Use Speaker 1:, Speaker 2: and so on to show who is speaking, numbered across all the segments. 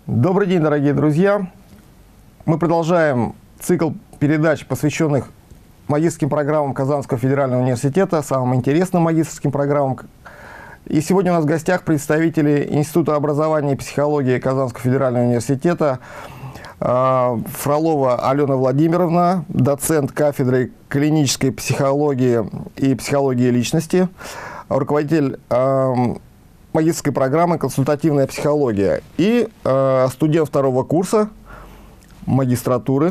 Speaker 1: Добрый день, дорогие друзья! Мы продолжаем цикл передач, посвященных магистерским программам Казанского федерального университета, самым интересным магистерским программам. И сегодня у нас в гостях представители Института образования и психологии Казанского федерального университета Фролова Алена Владимировна, доцент кафедры клинической психологии и психологии личности, руководитель магистерской программы «Консультативная психология», и студент второго курса магистратуры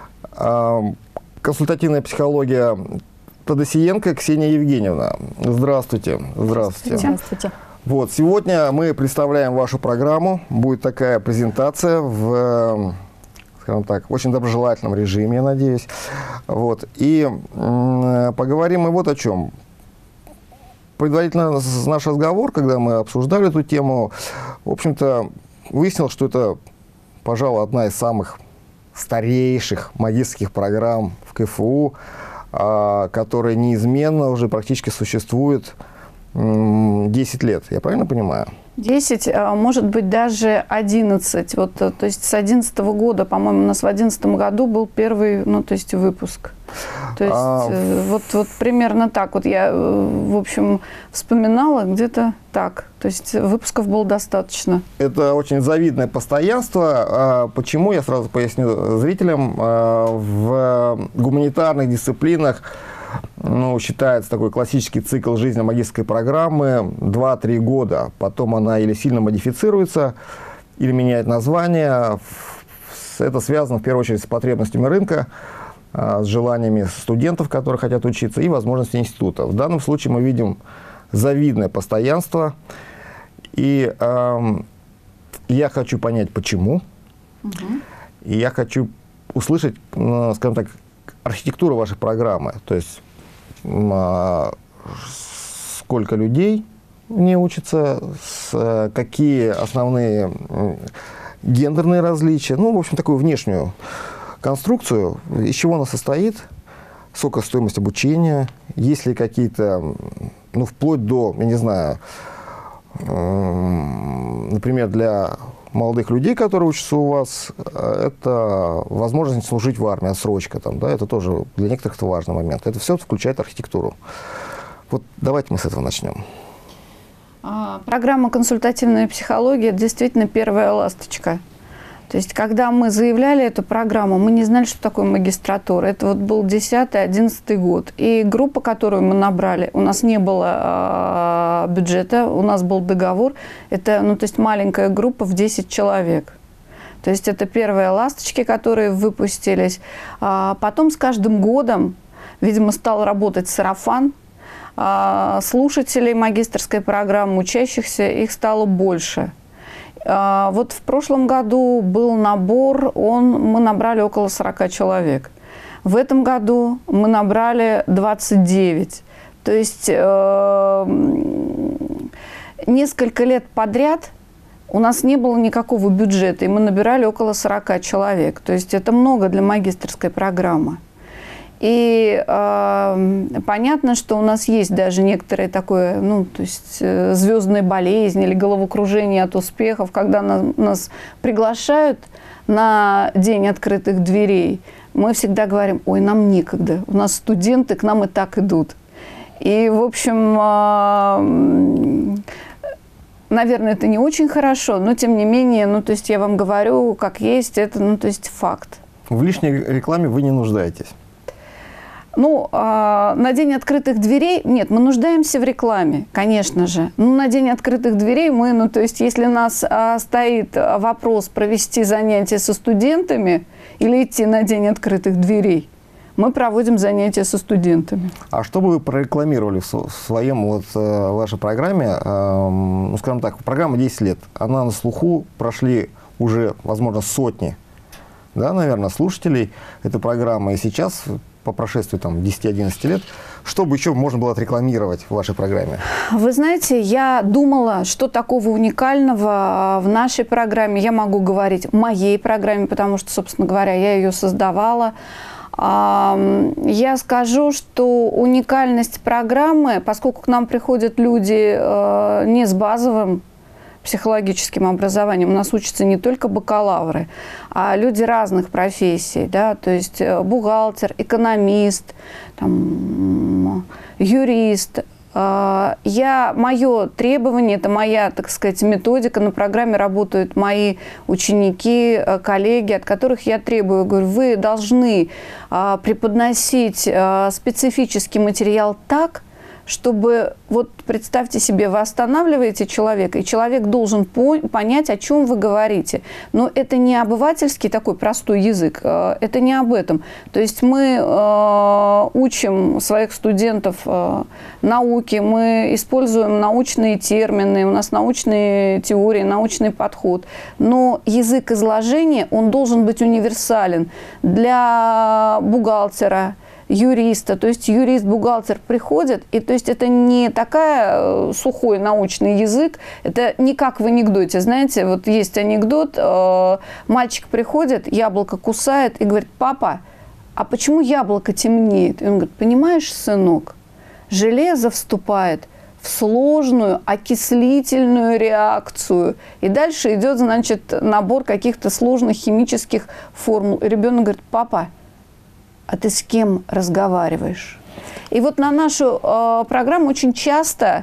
Speaker 1: «Консультативная психология» Тодосиенко Ксения Евгеньевна. Здравствуйте. Здравствуйте.
Speaker 2: Здравствуйте.
Speaker 1: Вот, сегодня мы представляем вашу программу. Будет такая презентация в, скажем так, очень доброжелательном режиме, я надеюсь. Вот, и поговорим мы вот о чем. Предварительно наш разговор, когда мы обсуждали эту тему, в общем-то, выяснилось, что это, пожалуй, одна из самых старейших магистерских программ в КФУ, которая неизменно уже практически существует 10 лет. Я правильно понимаю?
Speaker 2: 10, может быть, даже 11. Вот, то есть с 2011 года, по-моему, у нас в 2011 году был первый, выпуск. То есть вот примерно так вот я, в общем, вспоминала где-то так. То есть выпусков было достаточно.
Speaker 1: Это очень завидное постоянство. Почему, я сразу поясню зрителям, в гуманитарных дисциплинах считается такой классический цикл жизни магистерской программы 2-3 года. Потом она или сильно модифицируется, или меняет название. Это связано в первую очередь с потребностями рынка, с желаниями студентов, которые хотят учиться, и возможностями института. В данном случае мы видим завидное постоянство. И я хочу понять, почему. И я хочу услышать, скажем так, архитектуру вашей программы. То есть сколько людей не учатся, какие основные гендерные различия. В общем, такую внешнюю конструкцию, из чего она состоит, сколько стоимость обучения, есть ли какие-то, вплоть до, я не знаю, например, для молодых людей, которые учатся у вас, это возможность служить в армии, отсрочка, это тоже для некоторых это важный момент. Это все включает архитектуру. Вот давайте мы с этого начнем.
Speaker 2: Программа «Консультативная психология» действительно первая ласточка. То есть, когда мы заявляли эту программу, мы не знали, что такое магистратура. Это вот был 10-11 год. И группа, которую мы набрали, у нас не было бюджета, у нас был договор. Это, маленькая группа в 10 человек. То есть, это первые ласточки, которые выпустились. Потом с каждым годом, видимо, стал работать сарафан. Слушателей магистерской программы, учащихся, их стало больше. Вот в прошлом году был набор, мы набрали около 40 человек. В этом году мы набрали 29. То есть несколько лет подряд у нас не было никакого бюджета, и мы набирали около 40 человек. То есть это много для магистерской программы. И понятно, что у нас есть даже некоторые такое, звездные болезни или головокружение от успехов, когда нас приглашают на день открытых дверей. Мы всегда говорим: ой, нам некогда, у нас студенты к нам и так идут. И, в общем, наверное, это не очень хорошо, но тем не менее, я вам говорю, как есть, это, факт.
Speaker 1: В лишней рекламе вы не нуждаетесь?
Speaker 2: На день открытых дверей, нет, мы нуждаемся в рекламе, конечно же. На день открытых дверей мы, если у нас стоит вопрос провести занятия со студентами или идти на день открытых дверей, мы проводим занятия со студентами.
Speaker 1: А что бы вы прорекламировали в своем, вашей программе, скажем так, программа 10 лет, она на слуху, прошли уже, возможно, сотни, наверное, слушателей этой программы, и сейчас, по прошествии 10-11 лет, что бы еще можно было отрекламировать в вашей программе?
Speaker 2: Вы знаете, я думала, что такого уникального в нашей программе, я могу говорить в моей программе, потому что, собственно говоря, я ее создавала. Я скажу, что уникальность программы, поскольку к нам приходят люди не с базовым психологическим образованием. У нас учатся не только бакалавры, а люди разных профессий, да, то есть бухгалтер, экономист, там, юрист. Мое требование, это моя, так сказать, методика. На программе работают мои ученики, коллеги, от которых я требую. Говорю, вы должны преподносить специфический материал так, чтобы, вот представьте себе, вы останавливаете человека, и человек должен понять, о чем вы говорите. Но это не обывательский такой простой язык, это не об этом. То есть мы учим своих студентов науке, мы используем научные термины, у нас научные теории, научный подход. Но язык изложения, он должен быть универсален для бухгалтера, юриста, то есть юрист-бухгалтер приходит, и то есть это не такая сухой научный язык, это не как в анекдоте, знаете, вот есть анекдот, мальчик приходит, яблоко кусает и говорит, папа, а почему яблоко темнеет? И он говорит, понимаешь, сынок, железо вступает в сложную окислительную реакцию. И дальше идет, значит, набор каких-то сложных химических формул. И ребенок говорит, папа, а ты с кем разговариваешь? И вот на нашу программу очень часто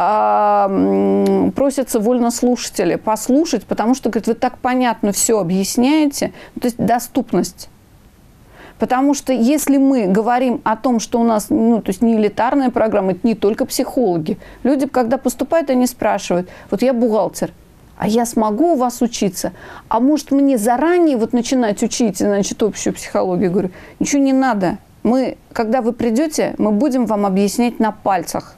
Speaker 2: просятся вольнослушатели послушать, потому что, говорят, вы так понятно все объясняете, то есть доступность. Потому что если мы говорим о том, что у нас, ну, то есть не элитарная программа, это не только психологи. Люди, когда поступают, они спрашивают, вот я бухгалтер, а я смогу у вас учиться? А может, мне заранее вот начинать учить, значит, общую психологию? Я говорю, ничего не надо. Мы, когда вы придете, мы будем вам объяснять на пальцах.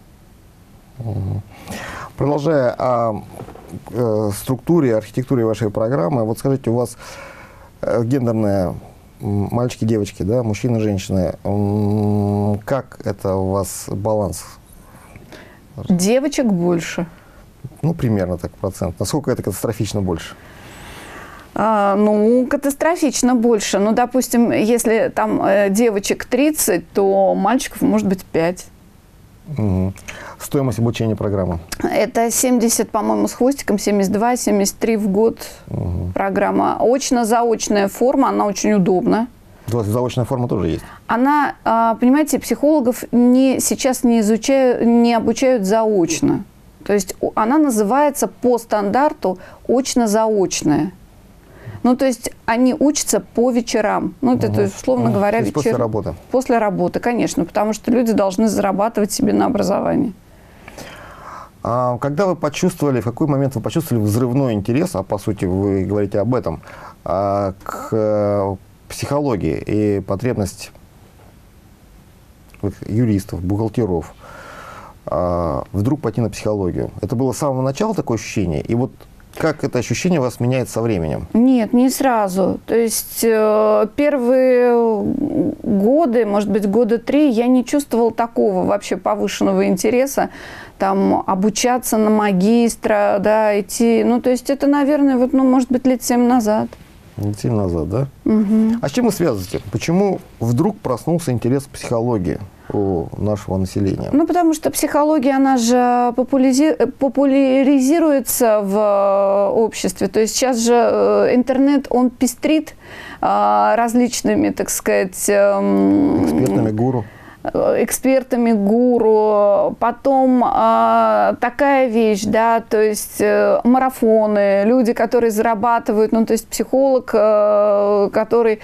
Speaker 1: Продолжая о структуре, архитектуре вашей программы, вот скажите, у вас гендерная мальчики, девочки, да, мужчины, женщины, как это у вас баланс?
Speaker 2: Девочек больше.
Speaker 1: Ну, примерно так процент. Насколько это катастрофично больше?
Speaker 2: Ну, катастрофично больше. Ну, допустим, если там девочек 30, то мальчиков может быть 5.
Speaker 1: Угу. Стоимость обучения программы?
Speaker 2: Это 70, по-моему, с хвостиком, 72, 73 в год программа. Очно-заочная форма, она очень удобна.
Speaker 1: У вас заочная форма тоже есть?
Speaker 2: Она, понимаете, психологов сейчас не обучают заочно. То есть она называется по стандарту очно-заочная. Ну, то есть они учатся по вечерам. Ну, это, то есть, условно говоря, вечер...
Speaker 1: После работы?
Speaker 2: После работы, конечно, потому что люди должны зарабатывать себе на образование.
Speaker 1: А когда вы почувствовали, в какой момент вы почувствовали взрывной интерес, а по сути вы говорите об этом, к психологии и потребность юристов, бухгалтеров, вдруг пойти на психологию? Это было с самого начала такое ощущение? И вот как это ощущение у вас меняется со временем? Нет,
Speaker 2: не сразу. То есть первые годы, может быть, года 3, я не чувствовала такого вообще повышенного интереса, там, обучаться на магистра, да, идти. Ну, то есть это, наверное, вот, ну, может быть, лет 7 назад.
Speaker 1: Лет 7 назад, да?
Speaker 2: Угу.
Speaker 1: А с чем вы связываете? Почему вдруг проснулся интерес к психологии у нашего населения?
Speaker 2: Ну, потому что психология, она же популяризируется в обществе. То есть сейчас же интернет, он пестрит различными, так сказать...
Speaker 1: экспертами, гуру.
Speaker 2: Экспертами, гуру, потом такая вещь, да, то есть марафоны, люди, которые зарабатывают, ну, то есть психолог, который...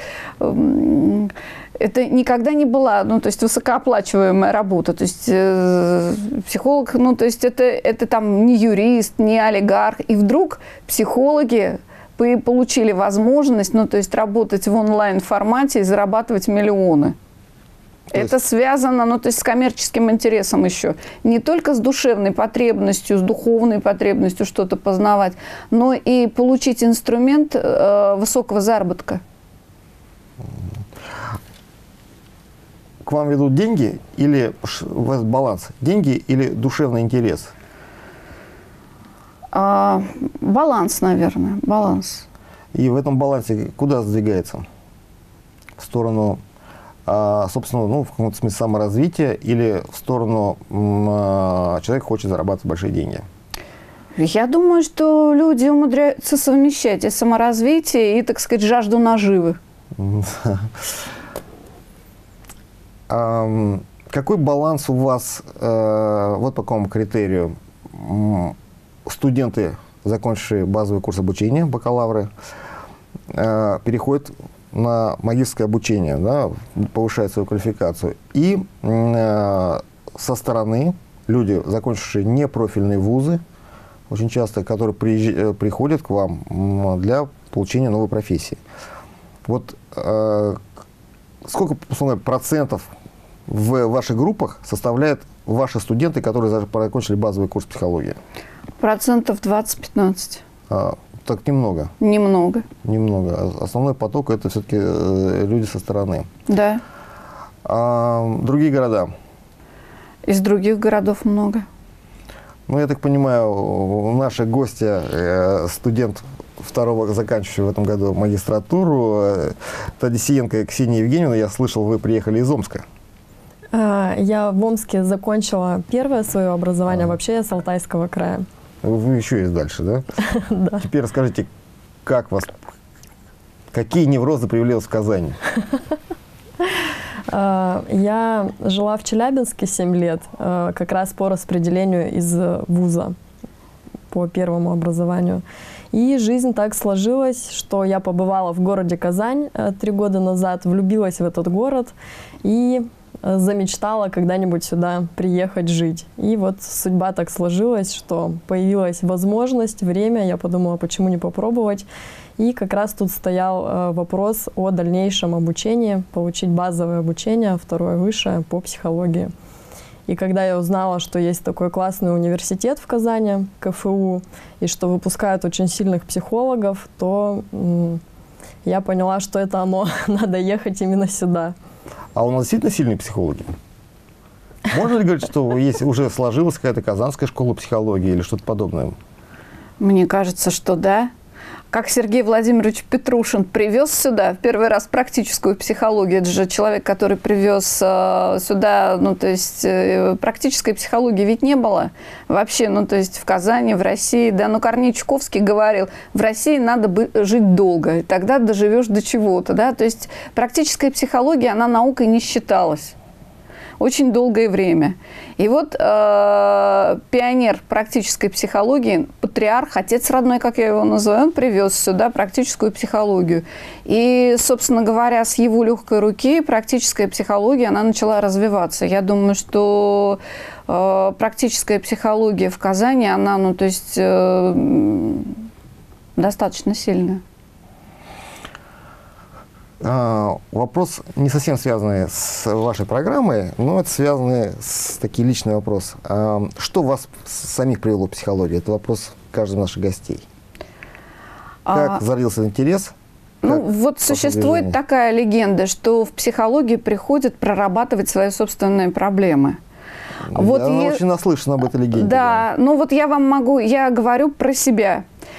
Speaker 2: Это никогда не была, ну, то есть высокооплачиваемая работа. То есть психолог, ну, то есть это там не юрист, не олигарх. И вдруг психологи получили возможность, ну, то есть работать в онлайн-формате и зарабатывать миллионы. Это связано, ну, то есть с коммерческим интересом еще. Не только с душевной потребностью, с духовной потребностью что-то познавать, но и получить инструмент высокого заработка.
Speaker 1: К вам ведут деньги или у вас баланс? Деньги или душевный интерес?
Speaker 2: Баланс, наверное, баланс.
Speaker 1: И в этом балансе куда сдвигается? В сторону, собственно, ну, в каком-то смысле саморазвития или в сторону человек хочет зарабатывать большие деньги?
Speaker 2: Я думаю, что люди умудряются совмещать и саморазвитие, и, так сказать, жажду наживы.
Speaker 1: Какой баланс у вас, вот по какому критерию? Студенты, закончившие базовый курс обучения, бакалавры, переходят на магистерское обучение, да, повышают свою квалификацию. И со стороны люди, закончившие непрофильные вузы, очень часто, которые приходят к вам для получения новой профессии. Вот сколько процентов в ваших группах составляют ваши студенты, которые даже закончили базовый курс психологии?
Speaker 2: Процентов 20-15.
Speaker 1: Так немного?
Speaker 2: Немного.
Speaker 1: Немного. Основной поток – это все-таки люди со стороны.
Speaker 2: Да.
Speaker 1: Другие города?
Speaker 2: Из других городов много.
Speaker 1: Ну, я так понимаю, наши гости, студент второго, заканчивающий в этом году магистратуру, Тадисиенко Ксения Евгеньевна, я слышал, вы приехали из Омска.
Speaker 3: Я в Омске закончила первое свое образование, вообще я с Алтайского края.
Speaker 1: Вы еще есть дальше, да?
Speaker 3: Да.
Speaker 1: Теперь расскажите, какие неврозы привели вас в Казань?
Speaker 3: Я жила в Челябинске 7 лет, как раз по распределению из вуза по первому образованию. И жизнь так сложилась, что я побывала в городе Казань 3 года назад, влюбилась в этот город и замечтала когда-нибудь сюда приехать жить. И вот судьба так сложилась, что появилась возможность, время, я подумала, почему не попробовать. И как раз тут стоял вопрос о дальнейшем обучении, получить базовое обучение, второе высшее по психологии. И когда я узнала, что есть такой классный университет в Казани, КФУ, и что выпускают очень сильных психологов, то я поняла, что это оно, надо ехать именно сюда.
Speaker 1: А у нас действительно сильные психологи? Можно ли говорить, что есть, уже сложилась какая-то казанская школа психологии или что-то подобное?
Speaker 2: Мне кажется, что да. Как Сергей Владимирович Петрушин привез сюда в первый раз практическую психологию. Это же человек, который привез сюда, ну, то есть практической психологии ведь не было вообще, ну, то есть в Казани, в России, да, ну, Корней Чуковский говорил, в России надо жить долго, и тогда доживешь до чего-то, да, то есть практическая психология, она наукой не считалась очень долгое время. И вот пионер практической психологии, патриарх, отец родной, как я его называю, он привез сюда практическую психологию. И, собственно говоря, с его легкой руки практическая психология, она начала развиваться. Я думаю, что практическая психология в Казани, она, ну, то есть, достаточно сильная.
Speaker 1: Вопрос не совсем связанный с вашей программой, но это связанный с таким личный вопрос. Что вас самих привело к психологии? Это вопрос каждого наших гостей. Как зародился интерес?
Speaker 2: Ну, вот существует такая легенда, что в психологии приходят прорабатывать свои собственные проблемы. Вот
Speaker 1: я очень наслышан об этой легенде.
Speaker 2: Да, ну вот я вам могу, я говорю про себя.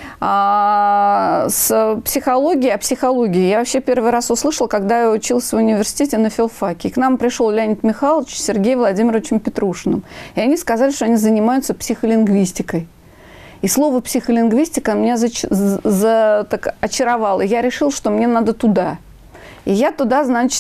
Speaker 2: С психологией, о психологии я вообще первый раз услышала, когда я училась в университете на филфаке. К нам пришел Леонид Михайлович с Сергеем Владимировичем Петрушиным. И они сказали, что они занимаются психолингвистикой. И слово психолингвистика меня так очаровало. Я решила, что мне надо туда. И я туда, значит,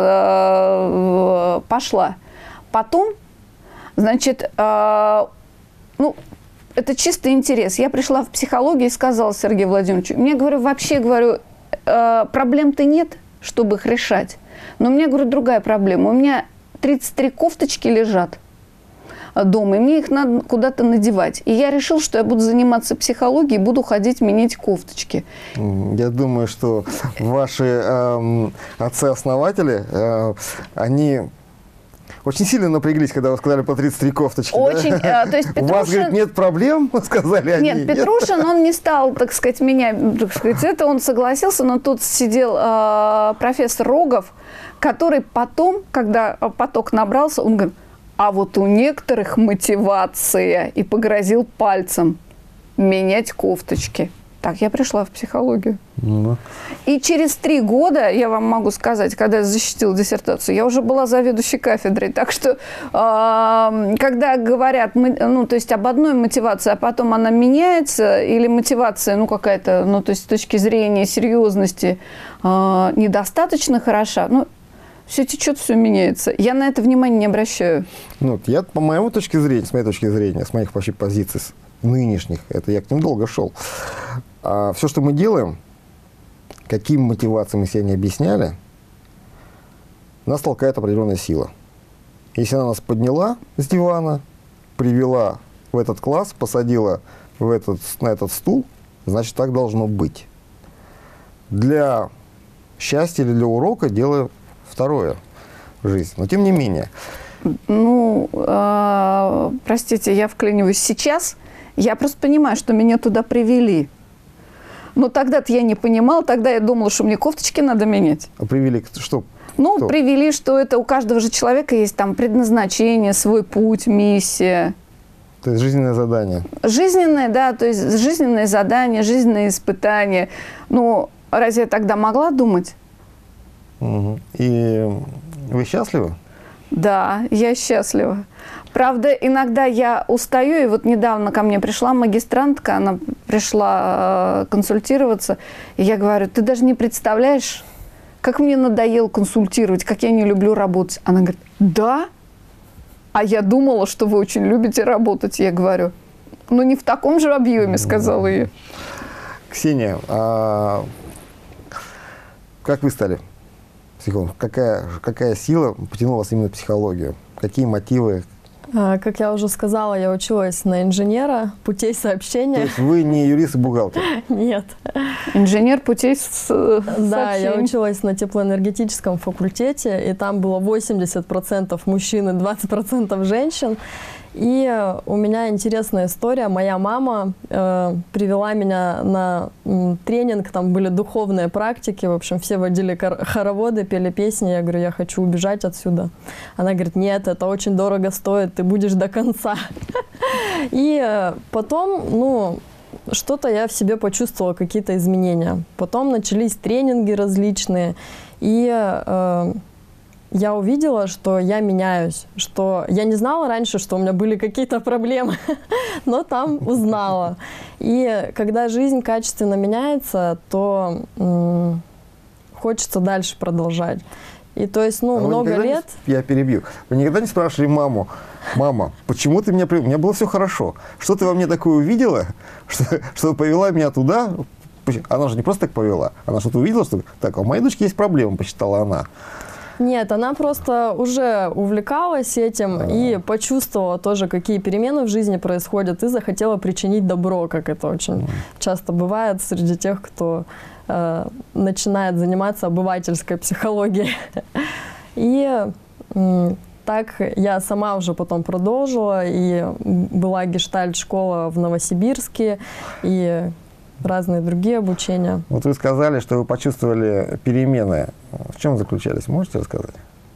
Speaker 2: пошла. Потом, значит, ну, это чистый интерес. Я пришла в психологию и сказала Сергею Владимировичу, мне, говорю, вообще, говорю, проблем-то нет, чтобы их решать. Но у меня, говорю, другая проблема. У меня 33 кофточки лежат дома, и мне их надо куда-то надевать. И я решил, что я буду заниматься психологией, буду ходить менять кофточки.
Speaker 1: Я думаю, что ваши отцы-основатели, они очень сильно напряглись, когда вы сказали по 33 кофточки.
Speaker 2: Очень,
Speaker 1: да?
Speaker 2: То есть Петрушин...
Speaker 1: У вас, говорит, нет проблем, сказали они.
Speaker 2: Нет, Петрушин, он не стал, так сказать, меня, так сказать, это он согласился, но тут сидел профессор Рогов, который потом, когда поток набрался, он говорит, а вот у некоторых мотивация, и погрозил пальцем менять кофточки. Так, я пришла в психологию.
Speaker 1: Ну,
Speaker 2: И через 3 года, я вам могу сказать, когда я защитила диссертацию, я уже была заведующей кафедрой. Так что, когда говорят, ну, то есть об одной мотивации, а потом она меняется, или мотивация, ну, какая-то, ну, то есть с точки зрения серьезности недостаточно хороша, ну, все течет, все меняется. Я на это внимание не обращаю.
Speaker 1: ну, я, по моему точке зрения, с моей точки зрения, с моих вообще позиций нынешних, это я к ним долго шел, все, что мы делаем, каким мотивациям мы себя не объясняли, нас толкает определенная сила. Если она нас подняла с дивана, привела в этот класс, посадила на этот стул, значит, так должно быть. Для счастья или для урока дело второе в жизни. Но тем не менее.
Speaker 2: Ну, простите, я вклиниваюсь сейчас. Я просто понимаю, что меня туда привели. Но тогда-то я не понимала, тогда я думала, что мне кофточки надо менять.
Speaker 1: А привели что?
Speaker 2: Ну,
Speaker 1: Кто?
Speaker 2: привели, что это у каждого же человека есть там предназначение, свой путь, миссия.
Speaker 1: То есть жизненное задание.
Speaker 2: Жизненное, да, то есть жизненное задание, жизненное испытание. Ну, разве я тогда могла думать?
Speaker 1: Угу. И вы счастливы?
Speaker 2: Да, я счастлива. Правда, иногда я устаю, и вот недавно ко мне пришла магистрантка, она пришла консультироваться, и я говорю, ты даже не представляешь, как мне надоело консультировать, как я не люблю работать. Она говорит, да? А я думала, что вы очень любите работать. Я говорю, ну не в таком же объеме, сказала я.
Speaker 1: Ксения, как вы стали психологом? Какая сила потянула вас именно в психологию? Какие мотивы?
Speaker 3: Как я уже сказала, я училась на инженера путей
Speaker 1: То
Speaker 3: сообщения.
Speaker 1: есть вы не юрист и бухгалтер?
Speaker 3: Нет.
Speaker 2: Инженер путей
Speaker 3: Да, я
Speaker 2: сообщений.
Speaker 3: училась на теплоэнергетическом факультете, и там было 80% мужчин и 20% женщин. И у меня интересная история. Моя мама привела меня на тренинг, там были духовные практики, в общем, все водили хороводы, пели песни. Я говорю, я хочу убежать отсюда. Она говорит, нет, это очень дорого стоит, ты будешь до конца. И потом, ну, что-то я в себе почувствовала, какие-то изменения. Потом начались тренинги различные, и я увидела, что я меняюсь, что я не знала раньше, что у меня были какие-то проблемы, но там узнала. И когда жизнь качественно меняется, то хочется дальше продолжать. И то есть, ну, много лет...
Speaker 1: Я перебью. Вы никогда не спрашивали маму, мама, почему ты меня привела? У меня было все хорошо. Что ты во мне такое увидела, что повела меня туда? Она же не просто так повела. Она что-то увидела, что так, а у моей дочки есть проблема, посчитала она.
Speaker 3: Нет, она просто уже увлекалась этим и почувствовала тоже, какие перемены в жизни происходят, и захотела причинить добро, как это очень часто бывает среди тех, кто начинает заниматься обывательской психологией. И так я сама уже потом продолжила, и была гештальт-школа в Новосибирске, и разные другие обучения.
Speaker 1: Вот вы сказали, что вы почувствовали перемены. В чем заключались? Можете рассказать?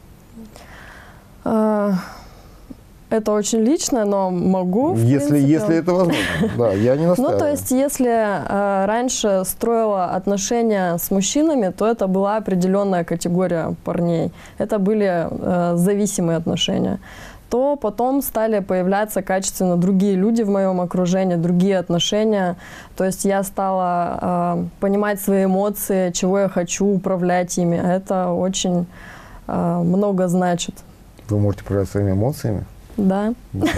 Speaker 3: Это очень личное, но могу.
Speaker 1: Если это возможно. Да, я не настаиваю.
Speaker 3: Ну, то есть, если раньше строила отношения с мужчинами, то это была определенная категория парней. Это были зависимые отношения. То потом стали появляться качественно другие люди в моем окружении, другие отношения. То есть я стала понимать свои эмоции, чего я хочу, управлять ими. Это очень много значит.
Speaker 1: Вы можете управлять своими эмоциями?
Speaker 3: Да.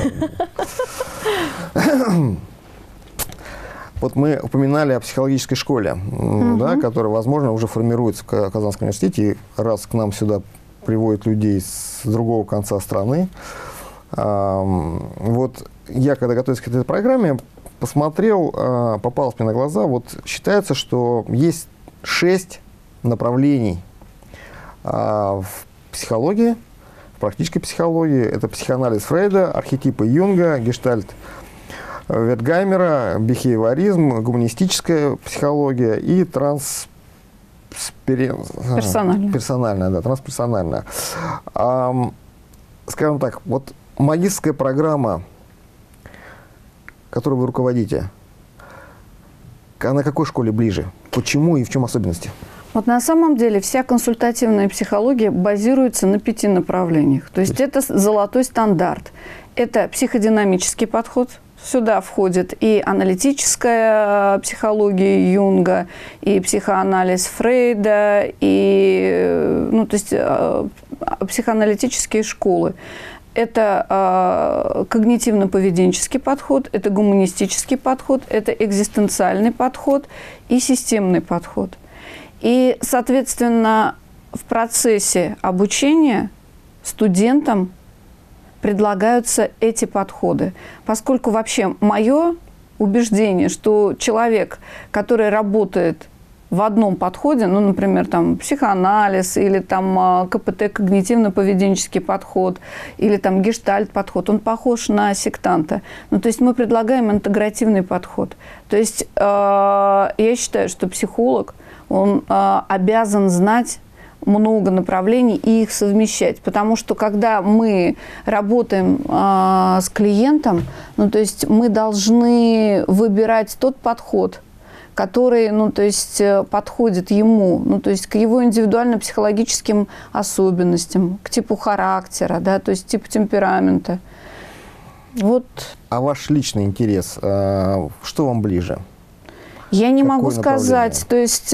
Speaker 1: Вот мы упоминали о психологической школе, да, которая, возможно, уже формируется в Казанском университете. И раз к нам сюда приводят людей с другого конца страны. Вот я, когда готовился к этой программе, посмотрел, попалось мне на глаза, вот считается, что есть 6 направлений в психологии, в практической психологии. Это психоанализ Фрейда, архетипы Юнга, гештальт Вертгаймера, бихевиоризм, гуманистическая психология и трансперсональная, да, трансперсональная. Скажем так, вот магистерская программа, которой вы руководите, А на какой школе ближе? Почему и в чем особенности?
Speaker 2: Вот на самом деле вся консультативная психология базируется на 5 направлениях. То есть это золотой стандарт. Это психодинамический подход. Сюда входит и аналитическая психология Юнга, и психоанализ Фрейда, и то есть, психоаналитические школы. Это когнитивно-поведенческий подход, это гуманистический подход, это экзистенциальный подход и системный подход. И, соответственно, в процессе обучения студентам предлагаются эти подходы. Поскольку вообще мое убеждение, что человек, который работает в одном подходе, ну, например, там, психоанализ или там КПТ, когнитивно-поведенческий подход, или там гештальт-подход, он похож на сектанта. Ну, то есть мы предлагаем интегративный подход. То есть я считаю, что психолог, он обязан знать много направлений и их совмещать. Потому что когда мы работаем с клиентом, ну, то есть мы должны выбирать тот подход, который, ну, то есть подходит ему, ну, то есть к его индивидуально-психологическим особенностям, к типу характера, да, то есть типу темперамента. Вот.
Speaker 1: А ваш личный интерес, что вам ближе?
Speaker 2: Я не могу сказать, то есть,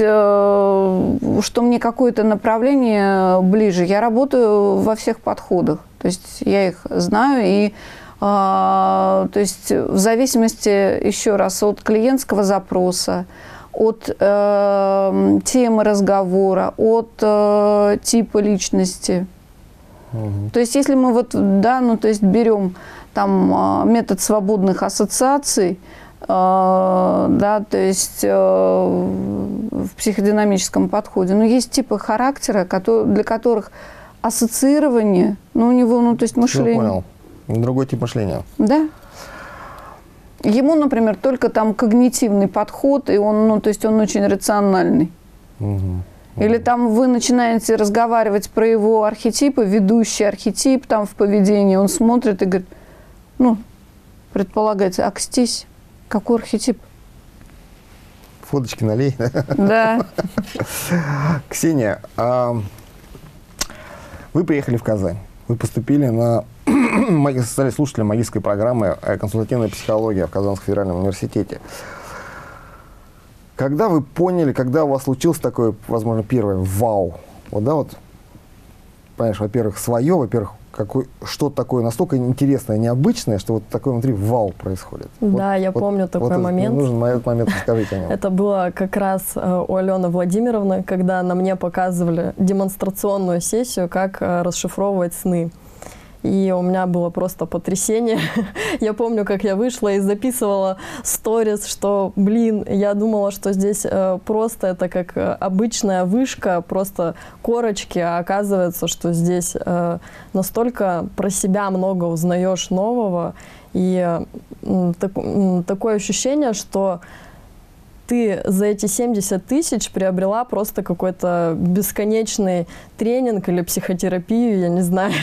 Speaker 2: что мне какое-то направление ближе. Я работаю во всех подходах, то есть я их знаю, и то есть в зависимости, еще раз, от клиентского запроса, от темы разговора, от типа личности. То есть если мы вот, да, ну, то есть берем там метод свободных ассоциаций, да, то есть в психодинамическом подходе, но есть типы характера, для которых ассоциирование, ну, у него, ну, то есть мышление.
Speaker 1: Я понял. Другой тип мышления.
Speaker 2: Да. Ему, например, только там когнитивный подход, и он, ну, то есть он очень рациональный. Или там вы начинаете разговаривать про его архетипы, ведущий архетип там в поведении, он смотрит и говорит, ну, предполагается, акстись. Какой архетип?
Speaker 1: Фоточки налей.
Speaker 2: Да.
Speaker 1: Ксения, вы приехали в Казань. Вы поступили стали слушателем магистерской программы «Консультативная психология» в Казанском федеральном университете. Когда вы поняли, когда у вас случился такой, возможно, первый вау? Вот, да, вот, понимаешь, во-первых, свое, во-первых, что-то такое настолько интересное, необычное, что вот такое внутри вау происходит.
Speaker 3: Да, я помню такой момент.
Speaker 1: Нужен на этот момент, расскажите о нем.
Speaker 3: Это было как раз у Алены Владимировны, когда на мне показывали демонстрационную сессию, как расшифровывать сны. И у меня было просто потрясение. Я помню, как я вышла и записывала сторис, что, блин, я думала, что здесь просто это как обычная вышка, просто корочки, а оказывается, что здесь настолько про себя много узнаешь нового. И такое ощущение, что ты за эти 70 тысяч приобрела просто какой-то бесконечный тренинг или психотерапию, я не знаю.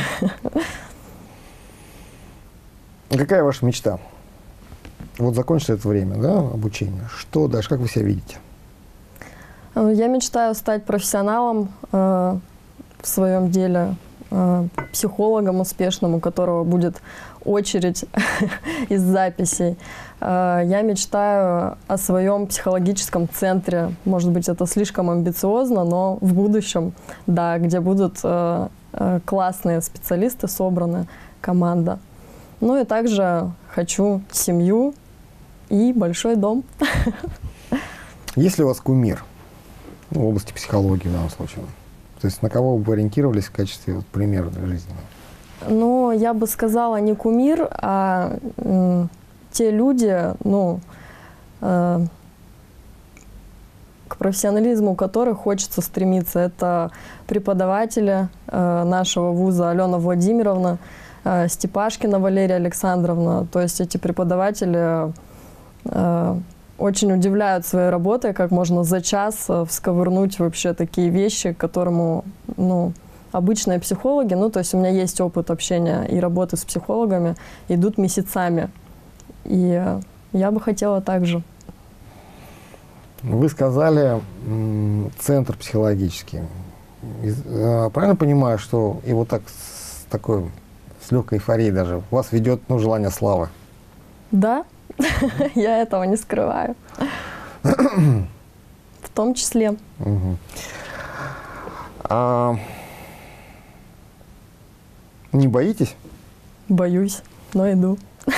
Speaker 1: Какая ваша мечта? Вот закончится это время, да, обучения. Что дальше? Как вы себя видите?
Speaker 3: Я мечтаю стать профессионалом в своем деле, психологом успешным, у которого будет очередь из записей. Я мечтаю о своем психологическом центре. Может быть, это слишком амбициозно, но в будущем, да, где будут классные специалисты собраны, команда. Ну и также хочу семью и большой дом.
Speaker 1: Есть ли у вас кумир в области психологии в данном случае? То есть на кого вы бы ориентировались в качестве примера для жизни?
Speaker 3: Ну, я бы сказала не кумир, а те люди, ну, к профессионализму которых хочется стремиться. Это преподаватели нашего вуза Алена Владимировна, Степашкина Валерия Александровна. То есть эти преподаватели очень удивляют своей работой, как можно за час всковырнуть вообще такие вещи, к которому, ну, обычные психологи, ну, то есть у меня есть опыт общения и работы с психологами, идут месяцами. И я бы хотела так же.
Speaker 1: Вы сказали центр психологический. Правильно понимаю, что и вот так с легкой эйфорией даже вас ведет желание славы?
Speaker 3: Да, я этого не скрываю. В том числе.
Speaker 1: Не боитесь?
Speaker 3: Боюсь, но иду.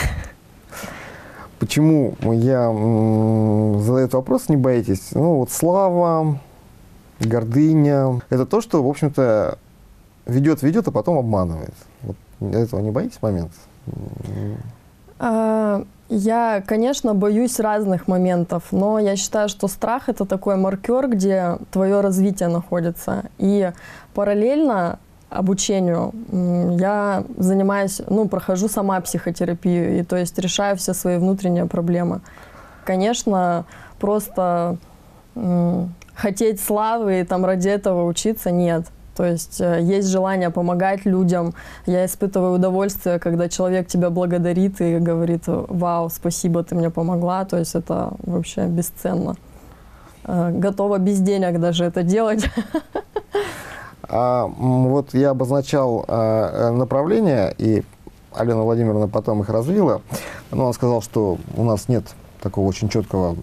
Speaker 1: Почему я задаю этот вопрос, не боитесь? Ну вот слава, гордыня, это то, что, в общем-то, ведет, а потом обманывает. Вот этого не боитесь момент?
Speaker 3: Я, конечно, боюсь разных моментов, но я считаю, что страх — это такой маркер, где твое развитие находится. И параллельно обучению я занимаюсь, прохожу сама психотерапию, и то есть решаю все свои внутренние проблемы. Конечно, просто хотеть славы и там ради этого учиться — нет. То есть есть желание помогать людям. Я испытываю удовольствие, когда человек тебя благодарит и говорит: «Вау, спасибо, ты мне помогла». То есть это вообще бесценно. Готова без денег даже это делать.
Speaker 1: Вот я обозначал направления, и Алена Владимировна потом их развила. Но она сказала, что у нас нет такого очень четкого,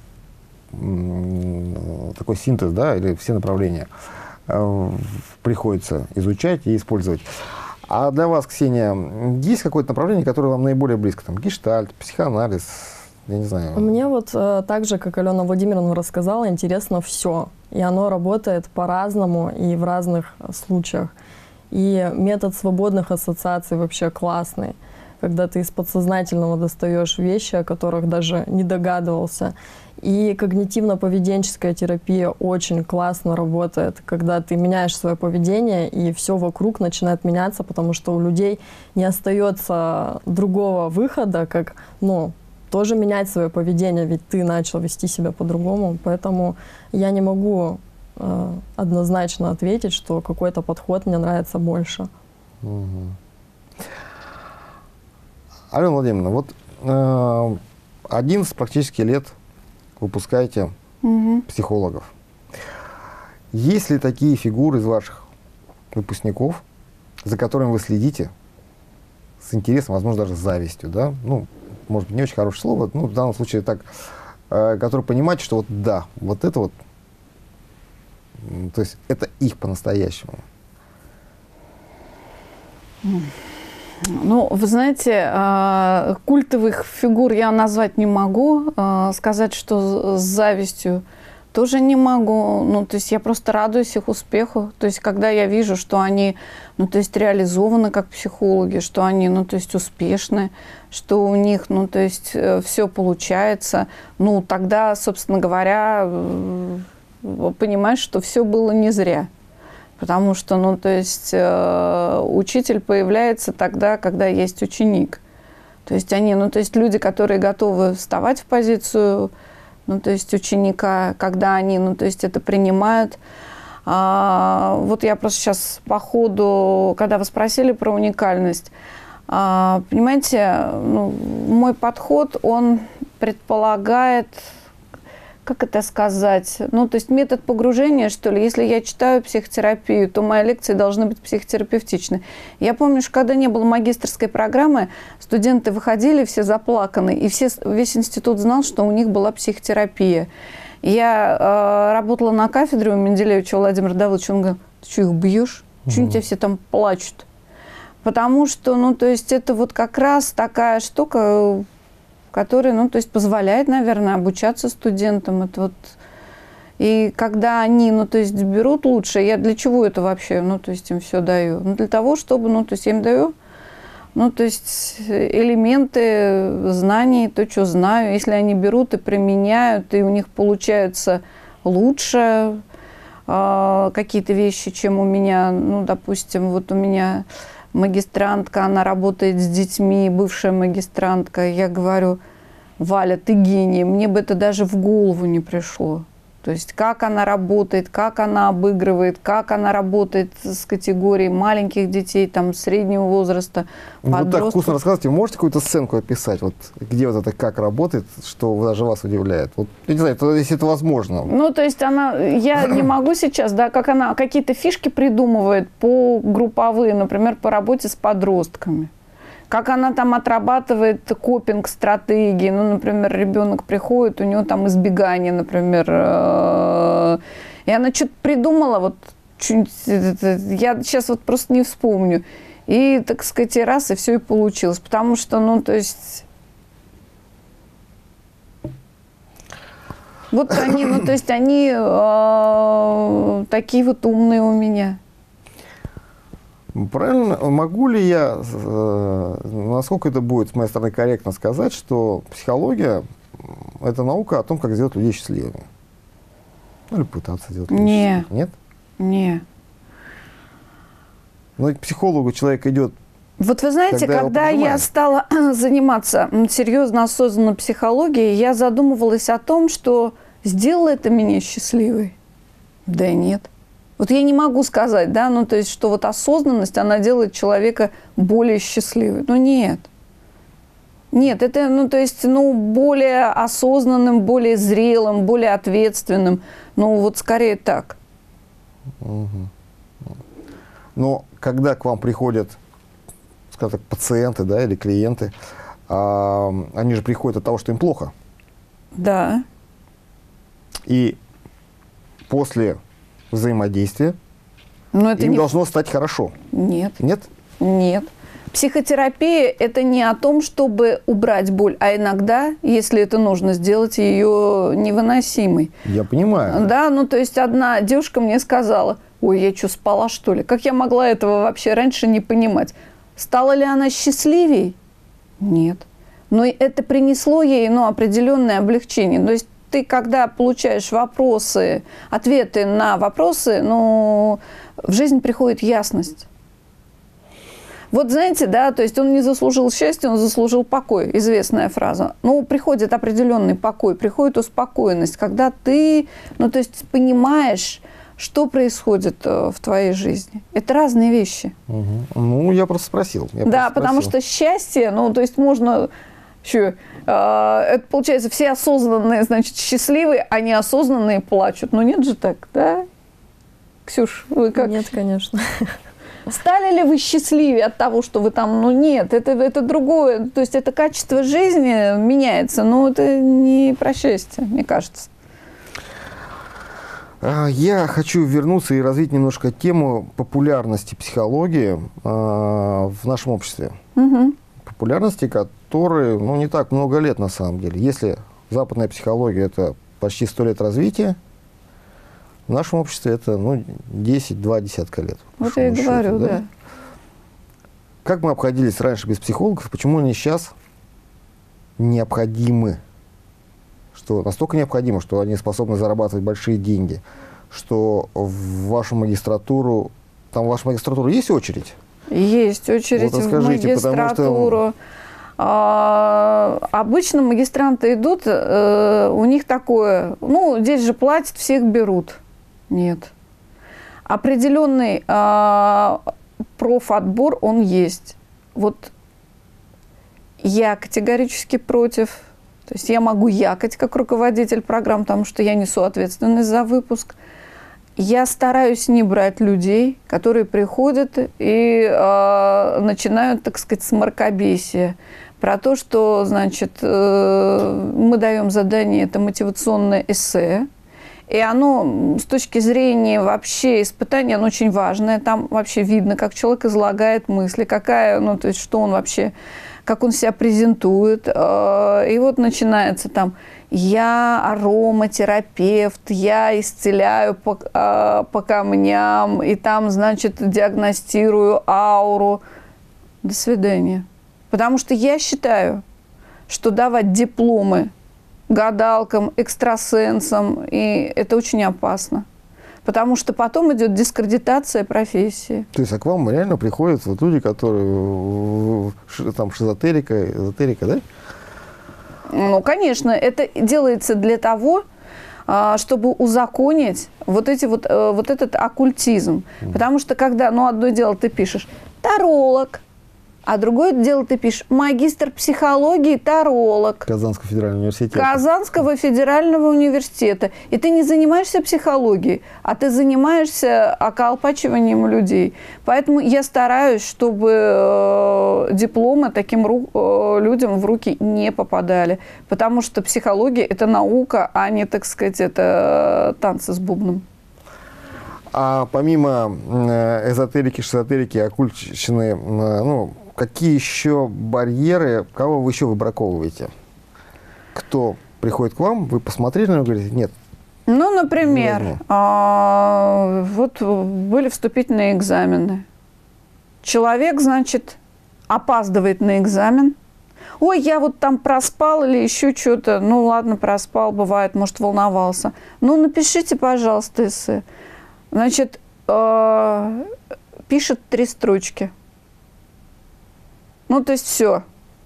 Speaker 1: такой синтез, да, или все направления приходится изучать и использовать. А для вас, Ксения, есть какое-то направление, которое вам наиболее близко? Там гештальт, психоанализ, я не знаю.
Speaker 3: Мне вот так же, как Алена Владимировна рассказала, интересно все. И оно работает по-разному и в разных случаях. И метод свободных ассоциаций вообще классный, когда ты из подсознательного достаешь вещи, о которых даже не догадывался. И когнитивно-поведенческая терапия очень классно работает, когда ты меняешь свое поведение, и все вокруг начинает меняться, потому что у людей не остается другого выхода, как, тоже менять свое поведение, ведь ты начал вести себя по-другому. Поэтому я не могу однозначно ответить, что какой-то подход мне нравится больше.
Speaker 1: Алена Владимировна, вот 11 практически лет выпускаете психологов. Есть ли такие фигуры из ваших выпускников, за которыми вы следите с интересом, возможно, даже с завистью, да? Может быть, не очень хорошее слово, в данном случае так, которые понимаете, что вот да, вот это вот, то есть это их по-настоящему.
Speaker 2: Вы знаете, культовых фигур я назвать не могу, сказать, что с завистью тоже не могу. То есть я просто радуюсь их успеху. То есть когда я вижу, что они, реализованы как психологи, что они, успешны, что у них, все получается, тогда, собственно говоря, понимаешь, что все было не зря. Потому что, учитель появляется тогда, когда есть ученик. То есть они, люди, которые готовы вставать в позицию, ученика, когда они, это принимают. Вот я просто сейчас по ходу, когда вы спросили про уникальность, понимаете, мой подход, он предполагает, как это сказать, метод погружения, что ли. Если я читаю психотерапию, то мои лекции должны быть психотерапевтичны. Я помню, что когда не было магистерской программы, студенты выходили все заплаканные, и весь институт знал, что у них была психотерапия. Я работала на кафедре у Менделеевича Владимира Давыдовича, он говорит: ты что, их бьешь? Чего они тебя все там плачут? Потому что, это вот как раз такая штука, который, позволяет, наверное, обучаться студентам. Это вот... И когда они, берут лучше, я для чего это вообще, им все даю? Для того, чтобы, я им даю, элементы знаний, то, что знаю. Если они берут и применяют, и у них получается лучше какие-то вещи, чем у меня, допустим, вот у меня магистрантка, она работает с детьми, бывшая магистрантка. Я говорю: Валя, ты гений, мне бы это даже в голову не пришло. То есть как она работает, как она обыгрывает, как она работает с категорией маленьких детей, там, среднего возраста,
Speaker 1: подростков. Вот так вкусно рассказываете. Можете какую-то сценку описать, вот, где вот это как работает, что даже вас удивляет? Вот, я не знаю, если это возможно.
Speaker 2: Ну, то есть я не могу сейчас, да, как она какие-то фишки придумывает по групповые, например, по работе с подростками. Как она там отрабатывает копинг-стратегии. Ну, например, ребенок приходит, у него там избегание, например. И она что-то придумала, вот, я сейчас вот просто не вспомню. И, так сказать, и раз, и все и получилось. Потому что, ну, то есть... Вот они, ну, то есть они такие вот умные у меня.
Speaker 1: Правильно, могу ли я, насколько это будет с моей стороны корректно сказать, что психология – это наука о том, как сделать людей счастливыми? Ну, или пытаться сделать людей счастливыми. Нет?
Speaker 2: Нет.
Speaker 1: Но к психологу человек идет.
Speaker 2: Вот вы знаете, когда я стала заниматься серьезно, осознанно психологией, я задумывалась о том, что сделало это меня счастливой. Да нет. Вот я не могу сказать, да, ну то есть, что вот осознанность, она делает человека более счастливым. Ну нет. Нет, это, ну то есть, ну более осознанным, более зрелым, более ответственным. Ну вот скорее так.
Speaker 1: Но когда к вам приходят, скажем так, пациенты, да, или клиенты, они же приходят от того, что им плохо.
Speaker 2: Да.
Speaker 1: И после взаимодействия им должно стать хорошо.
Speaker 2: Нет.
Speaker 1: Нет?
Speaker 2: Нет. Психотерапия – это не о том, чтобы убрать боль, а иногда, если это нужно, сделать ее невыносимой.
Speaker 1: Я понимаю.
Speaker 2: Да, ну то есть одна девушка мне сказала: ой, я что, спала, что ли? Как я могла этого вообще раньше не понимать? Стала ли она счастливей? Нет. Но это принесло ей, ну, определенное облегчение. То есть ты, когда получаешь вопросы, ответы на вопросы, ну, в жизнь приходит ясность. Вот знаете, да, то есть он не заслужил счастья, он заслужил покой, известная фраза. Ну, приходит определенный покой, приходит успокоенность, когда ты, ну, то есть понимаешь, что происходит в твоей жизни. Это разные вещи.
Speaker 1: Угу. Ну, я просто спросил.
Speaker 2: Потому что счастье, ну, то есть можно... это получается, все осознанные, значит, счастливые, а неосознанные плачут. Ну, нет же так, да? Ксюш, вы как?
Speaker 3: Нет, конечно.
Speaker 2: Стали ли вы счастливее от того, что вы там? Ну, нет, это другое. То есть это качество жизни меняется, но это не про счастье, мне кажется.
Speaker 1: Я хочу вернуться и развить немножко тему популярности психологии в нашем обществе.
Speaker 2: Угу.
Speaker 1: Популярности, которой, ну, не так много лет на самом деле. Если западная психология – это почти 100 лет развития, в нашем обществе это, ну, 10-2 десятка лет.
Speaker 2: Вот я и говорю, да.
Speaker 1: Как мы обходились раньше без психологов, почему они сейчас необходимы? Что настолько необходимо, что они способны зарабатывать большие деньги, что в вашу магистратуру, там в вашу магистратуру есть очередь?
Speaker 2: Есть очередь
Speaker 1: вот
Speaker 2: в магистратуру. Обычно магистранты идут, у них такое, ну, здесь же платят, всех берут. Нет. Определенный профотбор, он есть. Вот я категорически против. То есть я могу якать как руководитель программ, потому что я несу ответственность за выпуск. Я стараюсь не брать людей, которые приходят и начинают, так сказать, с мракобесия. Про то, что, значит, мы даем задание, это мотивационное эссе. И оно, с точки зрения вообще испытания, оно очень важное. Там вообще видно, как человек излагает мысли, какая, ну, то есть, что он вообще, как он себя презентует. И вот начинается там: я ароматерапевт, я исцеляю по камням, и там, значит, диагностирую ауру. До свидания. Потому что я считаю, что давать дипломы гадалкам, экстрасенсам, и это очень опасно. Потому что потом идет дискредитация профессии.
Speaker 1: То есть, а к вам реально приходят вот люди, которые там эзотерика, да?
Speaker 2: Ну, конечно, это делается для того, чтобы узаконить вот этот оккультизм. Потому что когда, ну, одно дело ты пишешь «таролог», а другое дело ты пишешь «магистр психологии, таролог».
Speaker 1: Казанского федерального университета.
Speaker 2: Казанского федерального университета. И ты не занимаешься психологией, а ты занимаешься околпачиванием людей. Поэтому я стараюсь, чтобы дипломы таким людям в руки не попадали. Потому что психология – это наука, а не, так сказать, это танцы с бубном.
Speaker 1: А помимо эзотерики, шизотерики, оккультщины, ну, какие еще барьеры, кого вы еще выбраковываете? Кто приходит к вам, вы посмотрели на него и говорите, нет.
Speaker 2: Ну, например, вот были вступительные экзамены. Человек, значит, опаздывает на экзамен. Ой, я вот там проспал или еще что-то. Ну, ладно, проспал, бывает, может, волновался. Ну, напишите, пожалуйста, эссе. Значит, пишет 3 строчки. Ну, то есть все.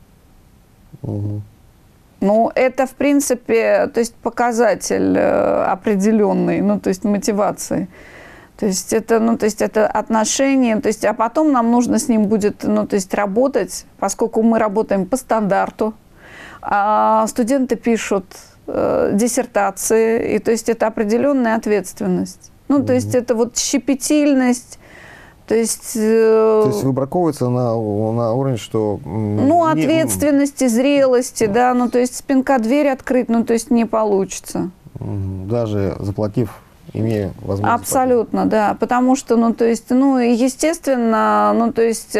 Speaker 1: Угу.
Speaker 2: Ну, это, в принципе, то есть показатель определенный, ну, то есть мотивации. То есть это, ну, то есть это отношения, то есть, а потом нам нужно с ним будет, ну, то есть работать, поскольку мы работаем по стандарту. А студенты пишут диссертации, и то есть это определенная ответственность. Ну, то есть это вот щепетильность. То есть
Speaker 1: выбраковывается на уровне, что...
Speaker 2: Ну, ответственности, зрелости, да, ну, то есть с пинка дверь открыть, ну, то есть не получится.
Speaker 1: Даже заплатив, имея возможность...
Speaker 2: Абсолютно, да, потому что, ну, то есть, ну, естественно, ну, то есть...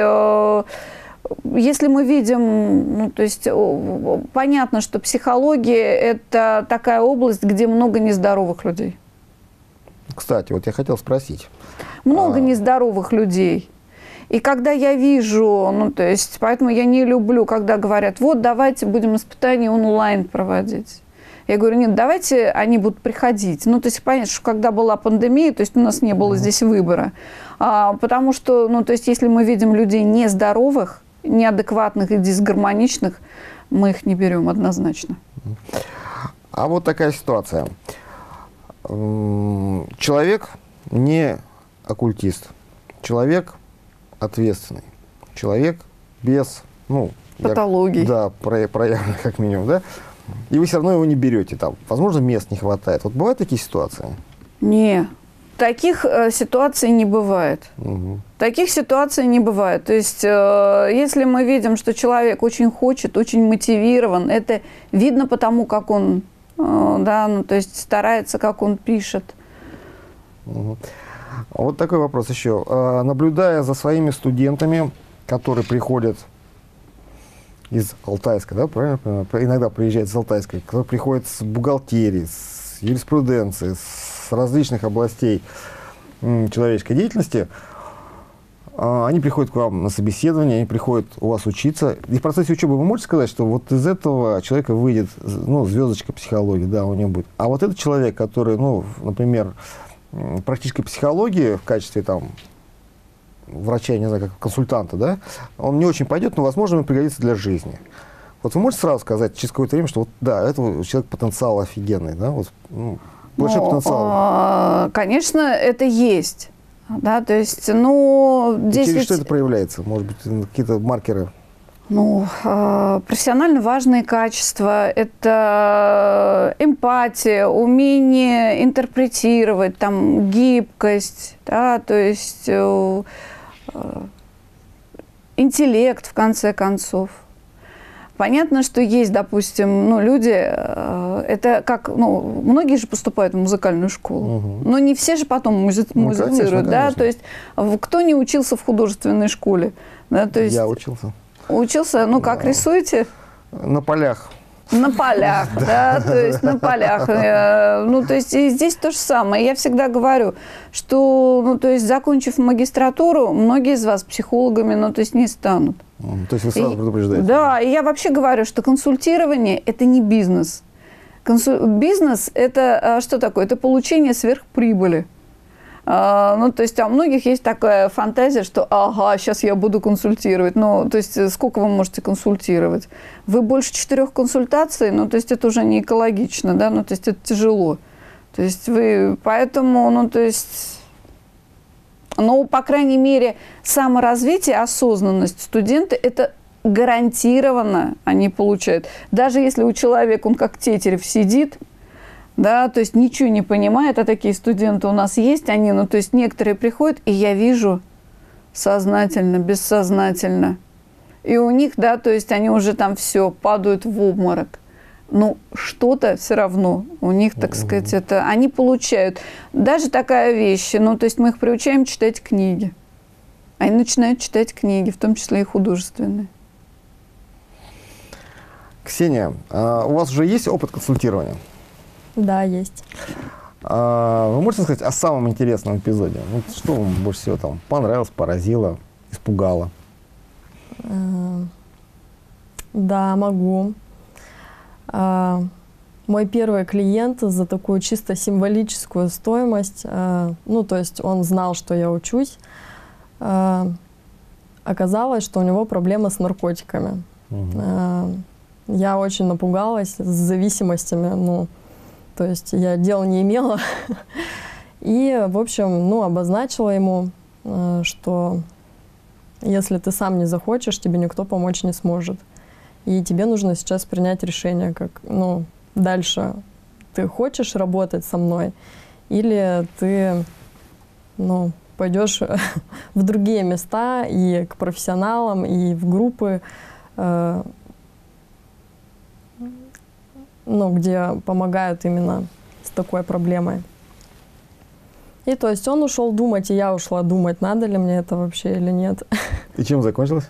Speaker 2: Если мы видим, ну, то есть понятно, что психология – это такая область, где много нездоровых людей.
Speaker 1: Кстати, вот я хотел спросить.
Speaker 2: Много нездоровых людей. И когда я вижу, ну, то есть, поэтому я не люблю, когда говорят, вот, давайте будем испытания онлайн проводить. Я говорю, нет, давайте они будут приходить. Ну, то есть, понятно, что когда была пандемия, то есть у нас не было здесь выбора. Потому что, ну, то есть, если мы видим людей нездоровых, неадекватных и дисгармоничных, мы их не берем однозначно.
Speaker 1: А вот такая ситуация. Человек не оккультист, человек ответственный, человек без, ну,
Speaker 2: патологий.
Speaker 1: Да, проявленных как минимум, да? И вы все равно его не берете там. Возможно, мест не хватает. Вот бывают такие ситуации?
Speaker 2: Не, таких ситуаций не бывает.
Speaker 1: Угу.
Speaker 2: Таких ситуаций не бывает. То есть, если мы видим, что человек очень хочет, очень мотивирован, это видно по тому, как он, да, ну, то есть старается, как он пишет.
Speaker 1: Угу. Вот такой вопрос еще. Наблюдая за своими студентами, которые приходят из Алтайска, да, правильно? Иногда приезжают из Алтайска, которые приходят с бухгалтерии, с юриспруденции, с различных областей человеческой деятельности, они приходят к вам на собеседование, они приходят у вас учиться. И в процессе учебы вы можете сказать, что вот из этого человека выйдет, ну, звездочка психологии, да, у него будет. А вот этот человек, который, ну, например, практической психологии в качестве там врача, я не знаю, как консультанта, да, он не очень пойдет, но, возможно, ему пригодится для жизни. Вот вы можете сразу сказать через какое-то время, что вот, да, это человек потенциал офигенный, да, вот, ну, большой потенциал.
Speaker 2: Конечно, это есть, да, то есть, ну, здесь
Speaker 1: через что это проявляется? Может быть, какие-то маркеры?
Speaker 2: Ну, профессионально важные качества – это эмпатия, умение интерпретировать, там, гибкость, да, то есть интеллект, в конце концов. Понятно, что есть, допустим, ну, люди, это как, ну, многие же поступают в музыкальную школу, но не все же потом музицируют,
Speaker 1: конечно,
Speaker 2: да, то есть кто не учился в художественной школе, да, то есть…
Speaker 1: Я учился.
Speaker 2: Учился, ну как, рисуете?
Speaker 1: На полях.
Speaker 2: На полях, да, то есть на полях. Ну, то есть и здесь то же самое. Я всегда говорю, что, ну, то есть закончив магистратуру, многие из вас психологами, ну, то есть не станут.
Speaker 1: То есть вы сразу предупреждаете?
Speaker 2: Да, и я вообще говорю, что консультирование – это не бизнес. Бизнес – это что такое? Это получение сверхприбыли. Ну, то есть, у многих есть такая фантазия, что, ага, сейчас я буду консультировать. Ну, то есть, сколько вы можете консультировать? Вы больше 4 консультаций, ну, то есть, это уже не экологично, да, ну, то есть, это тяжело. То есть вы, поэтому, ну, то есть, ну, по крайней мере, саморазвитие, осознанность студенты, это гарантированно они получают. Даже если у человека, он как Тетерев сидит, да, то есть ничего не понимает, а такие студенты у нас есть, они, ну, то есть некоторые приходят, и я вижу сознательно, бессознательно, и у них, да, то есть они уже там все, падают в обморок. Ну, что-то все равно у них, так сказать, это, они получают. Даже такая вещь, ну, то есть мы их приучаем читать книги. Они начинают читать книги, в том числе и художественные.
Speaker 1: Ксения, у вас уже есть опыт консультирования?
Speaker 3: Да, есть.
Speaker 1: Вы можете сказать о самом интересном эпизоде? Вот что вам больше всего там понравилось, поразило, испугало?
Speaker 3: Да, могу. Мой первый клиент за такую чисто символическую стоимость, ну, то есть он знал, что я учусь, оказалось, что у него проблемы с наркотиками. Я очень напугалась с зависимостями, ну, то есть я дела не имела. И, в общем, ну, обозначила ему, что если ты сам не захочешь, тебе никто помочь не сможет. И тебе нужно сейчас принять решение, как, ну, дальше ты хочешь работать со мной, или ты, ну, пойдешь в другие места и к профессионалам, и в группы, ну, где помогают именно с такой проблемой. И то есть он ушел думать, и я ушла думать, надо ли мне это вообще или нет.
Speaker 1: И чем закончилось?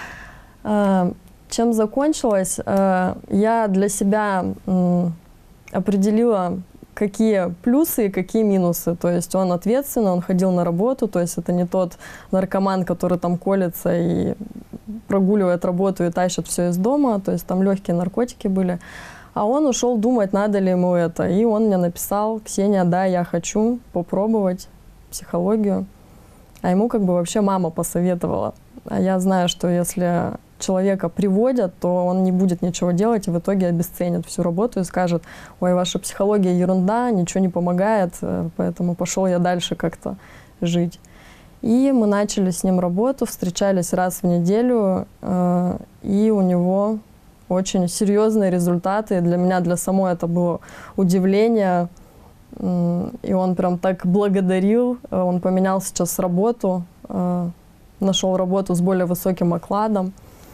Speaker 3: Чем закончилось? Я для себя определила, какие плюсы и какие минусы. То есть он ответственный, он ходил на работу, то есть это не тот наркоман, который там колется и прогуливает работу и тащит все из дома, то есть там легкие наркотики были. А он ушел думать, надо ли ему это. И он мне написал: Ксения, да, я хочу попробовать психологию. А ему как бы вообще мама посоветовала. А я знаю, что если человека приводят, то он не будет ничего делать и в итоге обесценит всю работу и скажет: ой, ваша психология ерунда, ничего не помогает, поэтому пошел я дальше как-то жить. И мы начали с ним работу, встречались раз в неделю, и у него очень серьезные результаты. Для меня, для самой это было удивление. И он прям так благодарил. Он поменял сейчас работу, нашел работу с более высоким окладом,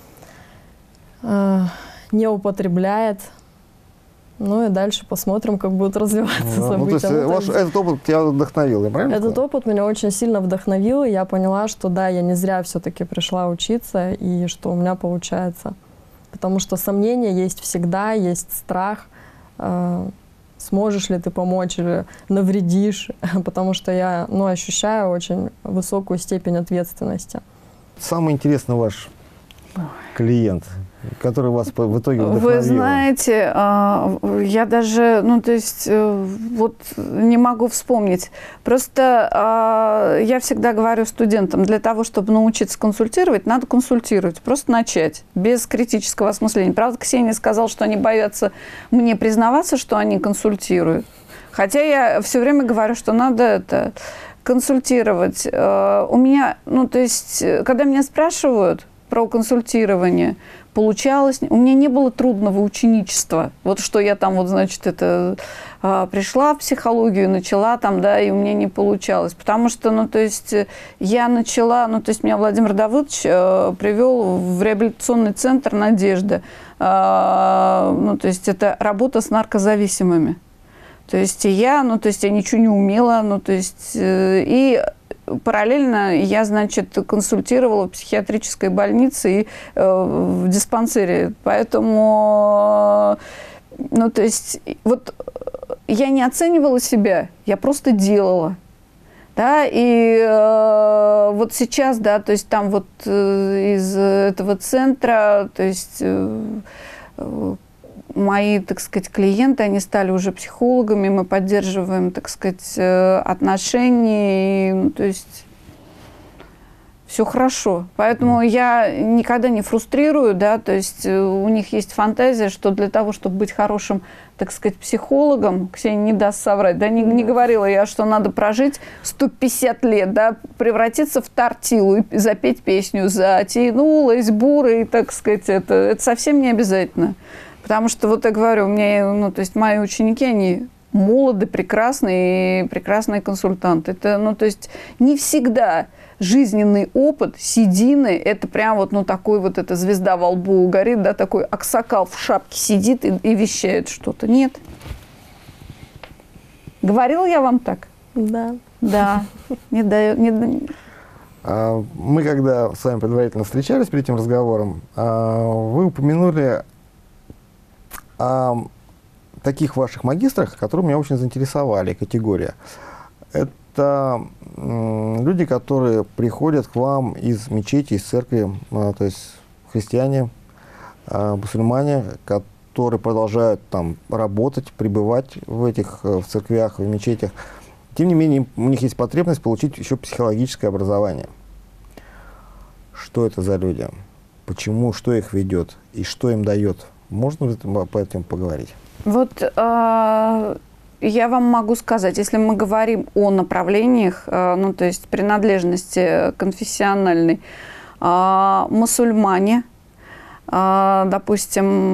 Speaker 3: не употребляет. Ну и дальше посмотрим, как будут развиваться события.
Speaker 1: Ну, то есть этот опыт тебя вдохновил, я правильно
Speaker 3: Этот
Speaker 1: сказал?
Speaker 3: опыт меня очень сильно вдохновил, и я поняла, что да, я не зря все-таки пришла учиться, и что у меня получается. Потому что сомнения есть всегда, есть страх, сможешь ли ты помочь или навредишь, потому что я, ну, ощущаю очень высокую степень ответственности.
Speaker 1: Самый интересный ваш клиент, который вас в итоге вдохновил?
Speaker 2: Вы знаете, я даже, ну, то есть, вот не могу вспомнить. Просто я всегда говорю студентам, для того, чтобы научиться консультировать, надо консультировать, просто начать, без критического осмысления. Правда, Ксения сказала, что они боятся мне признаваться, что они консультируют. Хотя я все время говорю, что надо это консультировать. У меня, ну, то есть, когда меня спрашивают про консультирование, получалось, у меня не было трудного ученичества. Вот что я там, вот, значит, это пришла в психологию, начала там, да, и у меня не получалось. Потому что, ну, то есть, я начала, ну, то есть, меня Владимир Давыдович привел в реабилитационный центр «Надежда». Ну, то есть, это работа с наркозависимыми. То есть, я, ну, то есть, я ничего не умела, ну, то есть, и параллельно я, значит, консультировала в психиатрической больнице и в диспансере. Поэтому, ну, то есть, вот я не оценивала себя, я просто делала. Да, и вот сейчас, да, то есть там вот из этого центра, то есть мои, так сказать, клиенты, они стали уже психологами, мы поддерживаем, так сказать, отношения, и, ну, то есть все хорошо. Поэтому я никогда не фрустрирую, да, то есть у них есть фантазия, что для того, чтобы быть хорошим, так сказать, психологом, Ксения не даст соврать, да, не говорила я, что надо прожить 150 лет, да, превратиться в тортилу и запеть песню «Затянулась бурой», так сказать, это совсем не обязательно. Потому что, вот я говорю, у меня, ну, то есть мои ученики, они молоды, прекрасные и прекрасные консультанты. Это, ну, то есть не всегда жизненный опыт, седины, это прям вот, ну, такой вот, эта звезда во лбу горит, да, такой аксакал в шапке сидит и вещает что-то. Нет. Говорил я вам так?
Speaker 3: Да.
Speaker 2: Да. Не дает.
Speaker 1: Мы, когда с вами предварительно встречались перед этим разговором, вы упомянули о таких ваших магистрах, которые меня очень заинтересовали, категория. Это люди, которые приходят к вам из мечети, из церкви, то есть христиане, мусульмане, которые продолжают там работать, пребывать в этих в церквях, в мечетях. Тем не менее, у них есть потребность получить еще психологическое образование. Что это за люди? Почему, что их ведет и что им дает? Можно по этому поговорить?
Speaker 2: Вот я вам могу сказать, если мы говорим о направлениях, ну, то есть принадлежности конфессиональной, мусульмане, допустим,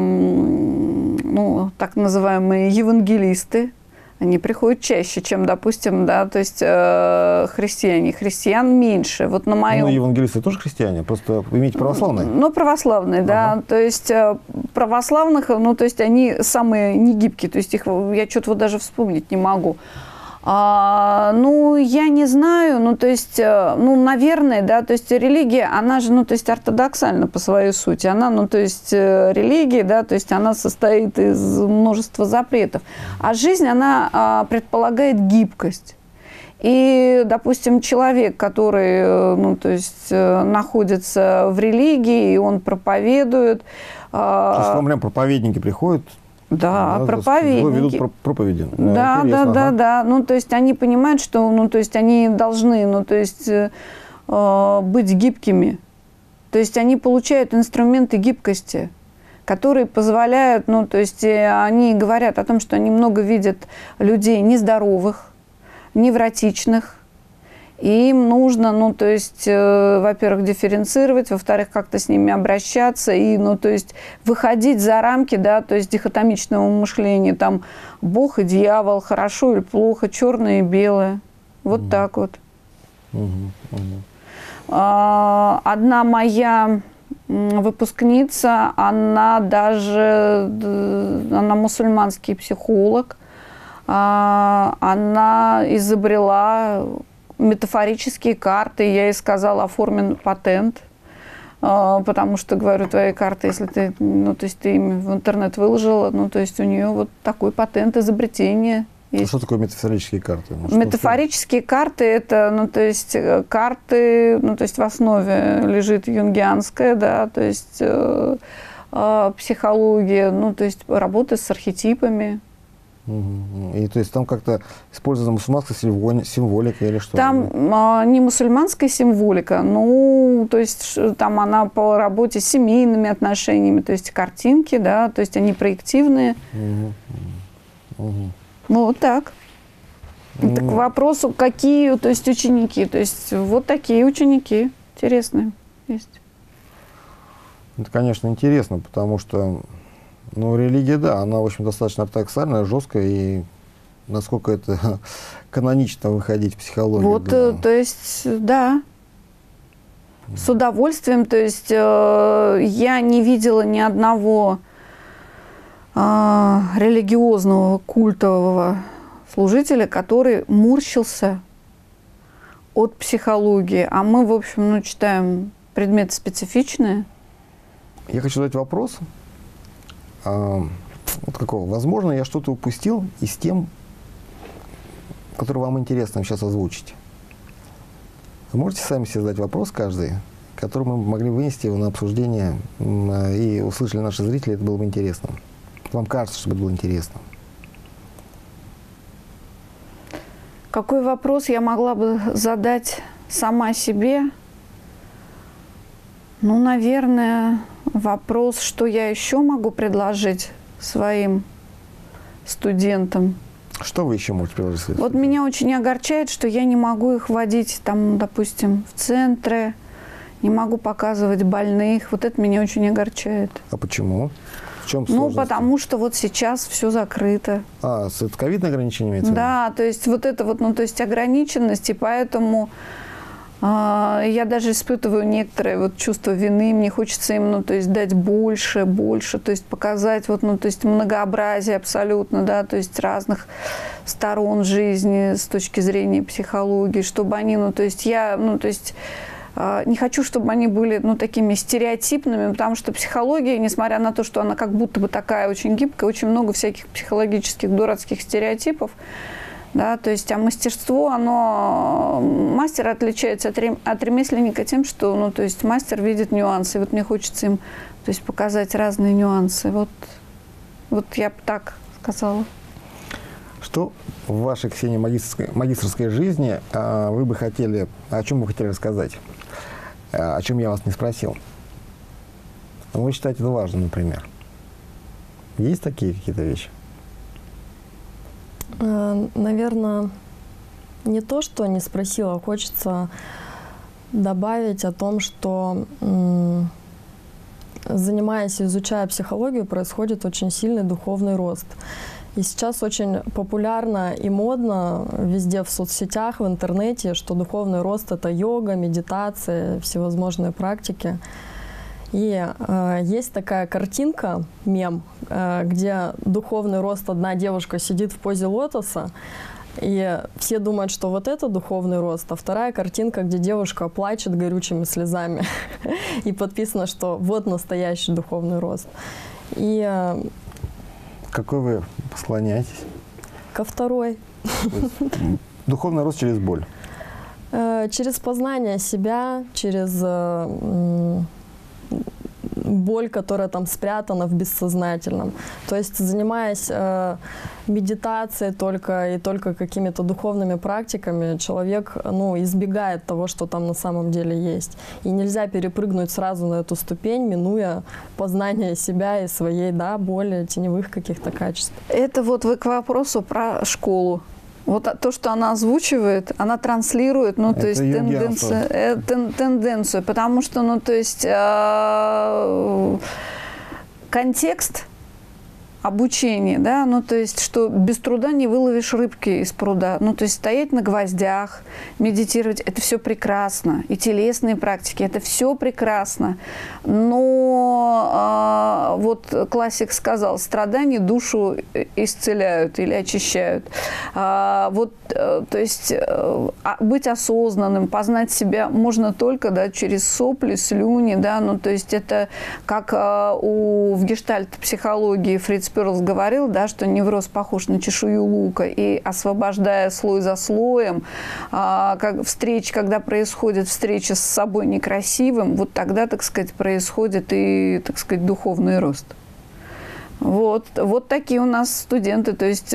Speaker 2: ну, так называемые евангелисты, они приходят чаще, чем, допустим, да, то есть христиане. Христиан меньше. Вот на моем...
Speaker 1: Ну, евангелисты тоже христиане, просто вы имеете православные?
Speaker 2: Ну, православные, да. То есть православных, ну, то есть они самые негибкие, то есть их я что-то вот даже вспомнить не могу. Ну, я не знаю, ну, то есть, ну, наверное, да, то есть религия, она же, ну, то есть ортодоксальна по своей сути, она, ну, то есть религия, да, то есть она состоит из множества запретов, а жизнь, она предполагает гибкость. И, допустим, человек, который, ну, то есть находится в религии, и он проповедует.
Speaker 1: То есть к вам прям проповедники приходят?
Speaker 2: Да, проповедники.
Speaker 1: Ведут проповеди.
Speaker 2: Да. Ну, то есть они понимают, что, ну, то есть они должны, ну, то есть быть гибкими. То есть они получают инструменты гибкости, которые позволяют, ну, то есть они говорят о том, что они много видят людей нездоровых, невротичных. И им нужно, ну, то есть, во-первых, дифференцировать, во-вторых, как-то с ними обращаться и, ну, то есть, выходить за рамки, да, то есть, дихотомичного мышления, там, Бог и дьявол, хорошо или плохо, черное и белое. Вот так вот. Одна моя выпускница, она мусульманский психолог, она изобрела метафорические карты. Я ей сказала, оформен патент, потому что, говорю, твои карты, если ты, ну, то есть ты им в интернет выложила, ну, то есть у нее вот такой патент изобретения есть.
Speaker 1: Что такое метафорические карты?
Speaker 2: Метафорические карты – это, ну, то есть карты, ну, то есть в основе лежит юнгианская, да, то есть психология, ну, то есть работа с архетипами.
Speaker 1: И то есть там как-то использована мусульманская символика или что?
Speaker 2: Там не мусульманская символика, ну, то есть там она по работе с семейными отношениями, то есть картинки, да, то есть они проективные. Ну, вот так. Так к вопросу, какие, то есть ученики, то есть вот такие ученики интересные есть.
Speaker 1: Это, конечно, интересно, потому что, ну, религия, да, она, в общем, достаточно ортодоксальная, жесткая, и насколько это канонично выходить в психологию.
Speaker 2: Вот,
Speaker 1: да.
Speaker 2: то есть, да, с удовольствием, то есть я не видела ни одного религиозного, культового служителя, который морщился от психологии, а мы, в общем, ну, читаем предметы специфичные.
Speaker 1: Я хочу задать вопрос. Вот какого? Возможно, я что-то упустил из тем, которые вам интересно сейчас озвучить. Вы можете сами себе задать вопрос каждый, который мы могли вынести его на обсуждение и услышали наши зрители, это было бы интересно. Вам кажется, что это было интересно?
Speaker 2: Какой вопрос я могла бы задать сама себе? Ну, наверное, вопрос, что я еще могу предложить своим студентам.
Speaker 1: Что вы еще можете предложить?
Speaker 2: Вот меня очень огорчает, что я не могу их водить, там, допустим, в центры, не могу показывать больных. Вот это меня очень огорчает.
Speaker 1: А почему? В чем
Speaker 2: Ну,
Speaker 1: сложность?
Speaker 2: потому что вот сейчас все закрыто.
Speaker 1: А, с ковидные ограничения имеется в виду?
Speaker 2: Да, то есть вот это вот, ну, то есть ограниченность, и поэтому я даже испытываю некоторое вот чувство вины, мне хочется им, ну, то есть дать больше, то есть показать вот, ну, то есть многообразие абсолютно, да, то есть разных сторон жизни с точки зрения психологии, чтобы они, ну, то есть я, ну, то есть не хочу, чтобы они были, ну, такими стереотипными, потому что психология, несмотря на то, что она как будто бы такая очень гибкая, очень много всяких психологических дурацких стереотипов, да, то есть, а мастерство, оно, мастер отличается от ремесленника тем, что, ну, то есть, мастер видит нюансы, и вот мне хочется им, то есть, показать разные нюансы, вот я бы так сказала.
Speaker 1: Что в вашей, Ксении, магистерской жизни вы бы хотели, о чем вы хотели рассказать, о чем я вас не спросил? Вы считаете это важным, например? Есть такие какие-то вещи?
Speaker 3: Наверное, не то, что не спросила, хочется добавить о том, что, занимаясь и изучая психологию, происходит очень сильный духовный рост. И сейчас очень популярно и модно везде в соцсетях, в интернете, что духовный рост – это йога, медитация, всевозможные практики. И есть такая картинка, мем, где духовный рост, одна девушка сидит в позе лотоса, и все думают, что вот это духовный рост, а вторая картинка, где девушка плачет горючими слезами, и подписано, что вот настоящий духовный рост. И
Speaker 1: какой вы склоняетесь?
Speaker 3: ко второй.
Speaker 1: Духовный рост через боль?
Speaker 3: Через познание себя, через боль, которая там спрятана в бессознательном. То есть, занимаясь медитацией только какими-то духовными практиками, человек, ну, избегает того, что там на самом деле есть. И нельзя перепрыгнуть сразу на эту ступень, минуя познание себя и своей, да, боли, теневых каких-то качеств.
Speaker 2: Это вот вы к вопросу про школу. Вот то, что она озвучивает, она транслирует, ну, то есть тенденцию, потому что, ну, то есть контекст обучения, да, ну, то есть, что без труда не выловишь рыбки из пруда, ну, то есть, стоять на гвоздях, медитировать, это все прекрасно, и телесные практики, это все прекрасно, но вот классик сказал, страдания душу исцеляют или очищают, вот, то есть, быть осознанным, познать себя можно только, да, через сопли, слюни, да, ну, то есть, это как в гештальт-психологии Фриц Перлс говорил, да, что невроз похож на чешую лука, и освобождая слой за слоем, когда происходит встреча с собой некрасивым, вот тогда, так сказать, происходит и, так сказать, духовный рост. Вот такие у нас студенты, то есть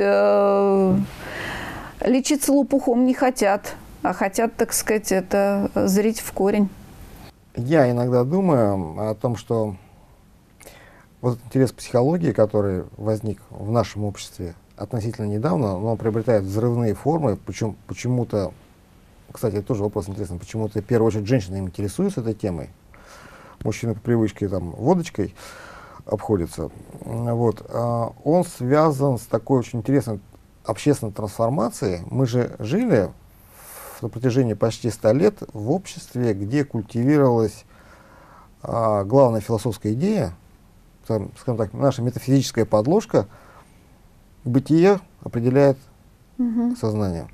Speaker 2: лечиться лопухом не хотят, а хотят, так сказать, это зрить в корень.
Speaker 1: Я иногда думаю о том, что вот интерес к психологии, который возник в нашем обществе относительно недавно, но он приобретает взрывные формы, причем почему-то, кстати, это тоже вопрос интересный, почему-то в первую очередь женщины им интересуются этой темой. Мужчины по привычке там водочкой обходятся. Вот. Он связан с такой очень интересной общественной трансформацией. Мы же жили на протяжении почти 100 лет в обществе, где культивировалась главная философская идея, скажем так, наша метафизическая подложка, бытие определяет сознание.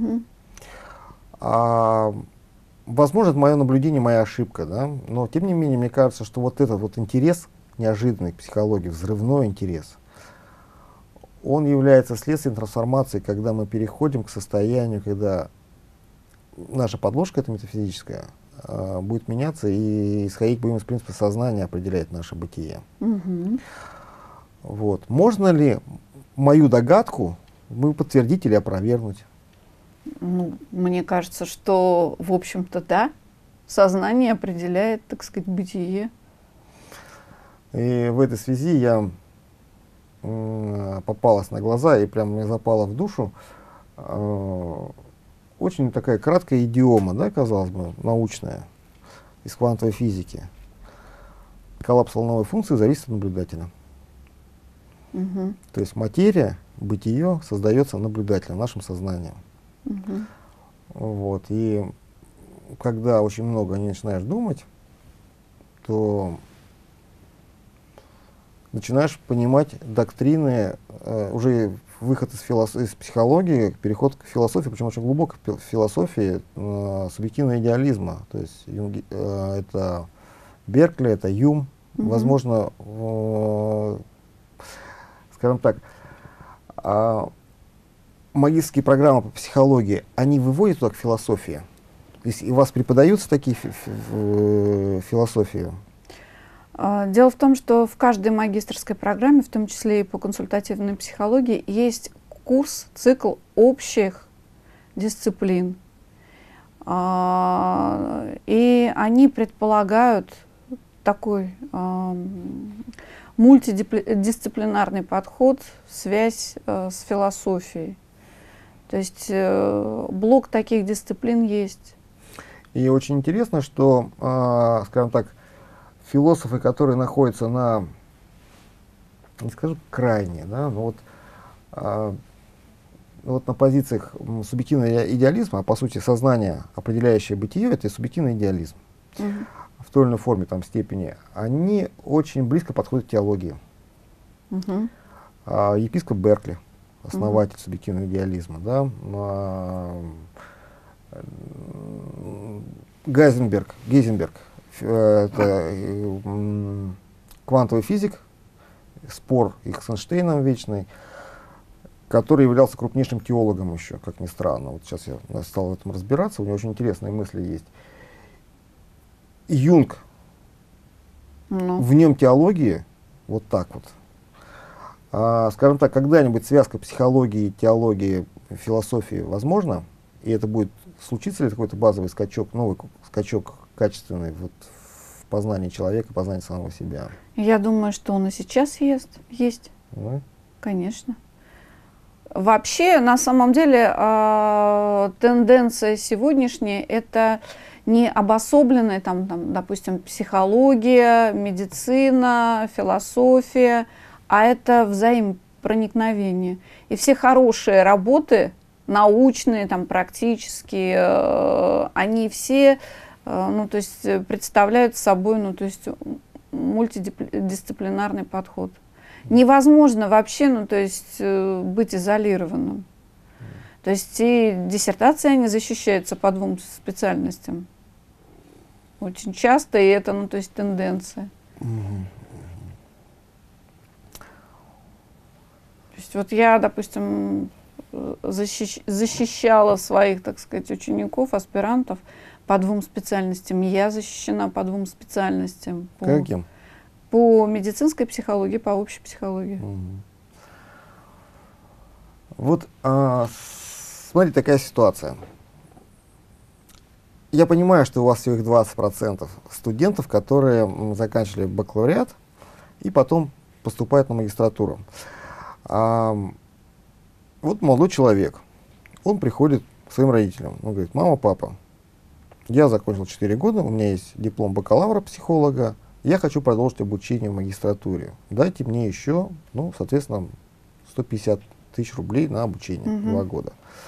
Speaker 1: Возможно, это мое наблюдение, моя ошибка, да? Но тем не менее, мне кажется, что вот этот вот интерес неожиданный к психологии, взрывной интерес, он является следствием трансформации, когда мы переходим к состоянию, когда наша подложка, эта метафизическая, будет меняться, и исходить будем из принципа сознания определяет наше бытие. Вот. Можно ли мою догадку подтвердить или опровергнуть?
Speaker 2: Ну, мне кажется, что, в общем-то, да. Сознание определяет, так сказать, бытие.
Speaker 1: И в этой связи я попалась на глаза и прям мне запала в душу очень такая краткая идиома, да, казалось бы, научная, из квантовой физики. Коллапс волновой функции зависит от наблюдателя.
Speaker 2: Угу.
Speaker 1: То есть материя, бытие создается наблюдателем, нашим сознанием.
Speaker 2: Угу.
Speaker 1: Вот. И когда очень много не начинаешь думать, то начинаешь понимать доктрины, уже выход из психологии, переход к философии, причем очень глубокой философии субъективного идеализма. То есть это Беркли, это Юм, возможно, скажем так, магистерские программы по психологии, они выводят туда к философии. То есть, и у вас преподаются такие философии?
Speaker 2: Дело в том, что в каждой магистерской программе, в том числе и по консультативной психологии, есть курс, цикл общих дисциплин. И они предполагают такой мультидисциплинарный подход, связь с философией. То есть блок таких дисциплин есть.
Speaker 1: И очень интересно, что, скажем так, философы, которые находятся на, не скажу крайне, да, но вот на позициях субъективного идеализма, а по сути сознание, определяющее бытие, это субъективный идеализм. В той или иной форме, там, степени, они очень близко подходят к теологии. Епископ Беркли, основатель субъективного идеализма, да, Гейзенберг, это квантовый физик, спор их с Эйнштейном вечный, который являлся крупнейшим теологом еще, как ни странно. Вот сейчас я стал в этом разбираться, у него очень интересные мысли есть. Юнг, в нем теологии, вот так вот. Скажем так, когда-нибудь связка психологии, теологии, философии возможна, и это будет, случится ли какой-то базовый скачок, новый скачок качественный вот, в познании человека, познании самого себя?
Speaker 2: Я думаю, что он и сейчас есть.
Speaker 1: Да?
Speaker 2: Конечно. Вообще, на самом деле, тенденция сегодняшняя – это не обособленная, допустим, психология, медицина, философия, а это взаимопроникновение. И все хорошие работы, научные, практические, они все представляют собой мультидисциплинарный подход. Невозможно вообще быть изолированным. То есть и диссертации они защищаются по двум специальностям. Очень часто, и это тенденция. То есть вот я, допустим, защищала своих, так сказать, учеников, аспирантов по двум специальностям. Я защищена по двум специальностям.
Speaker 1: Каким?
Speaker 2: По медицинской психологии, по общей психологии.
Speaker 1: Вот, смотри, такая ситуация. Я понимаю, что у вас всего 20% студентов, которые заканчивали бакалавриат и потом поступают на магистратуру. Вот молодой человек, он приходит к своим родителям, он говорит: мама, папа, я закончил 4 года, у меня есть диплом бакалавра-психолога, я хочу продолжить обучение в магистратуре. Дайте мне еще, соответственно, 150 тысяч рублей на обучение 2 года.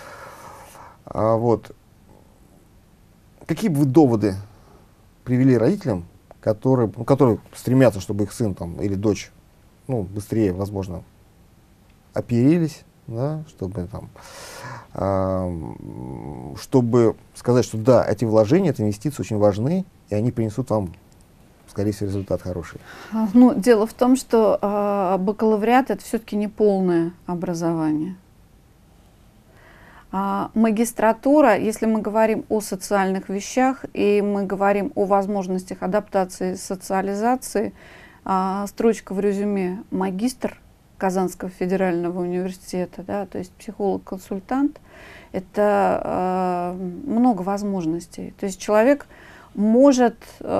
Speaker 1: Вот. Какие бы вы доводы привели родителям, которые стремятся, чтобы их сын или дочь быстрее, возможно, оперились, да, чтобы сказать, что да, эти вложения, эти инвестиции очень важны, и они принесут вам, скорее всего, результат хороший?
Speaker 2: Дело в том, что бакалавриат – это все-таки не полное образование. Магистратура, если мы говорим о социальных вещах и мы говорим о возможностях адаптации, социализации, строчка в резюме «магистр Казанского федерального университета», да, то есть психолог-консультант, это много возможностей. То есть человек может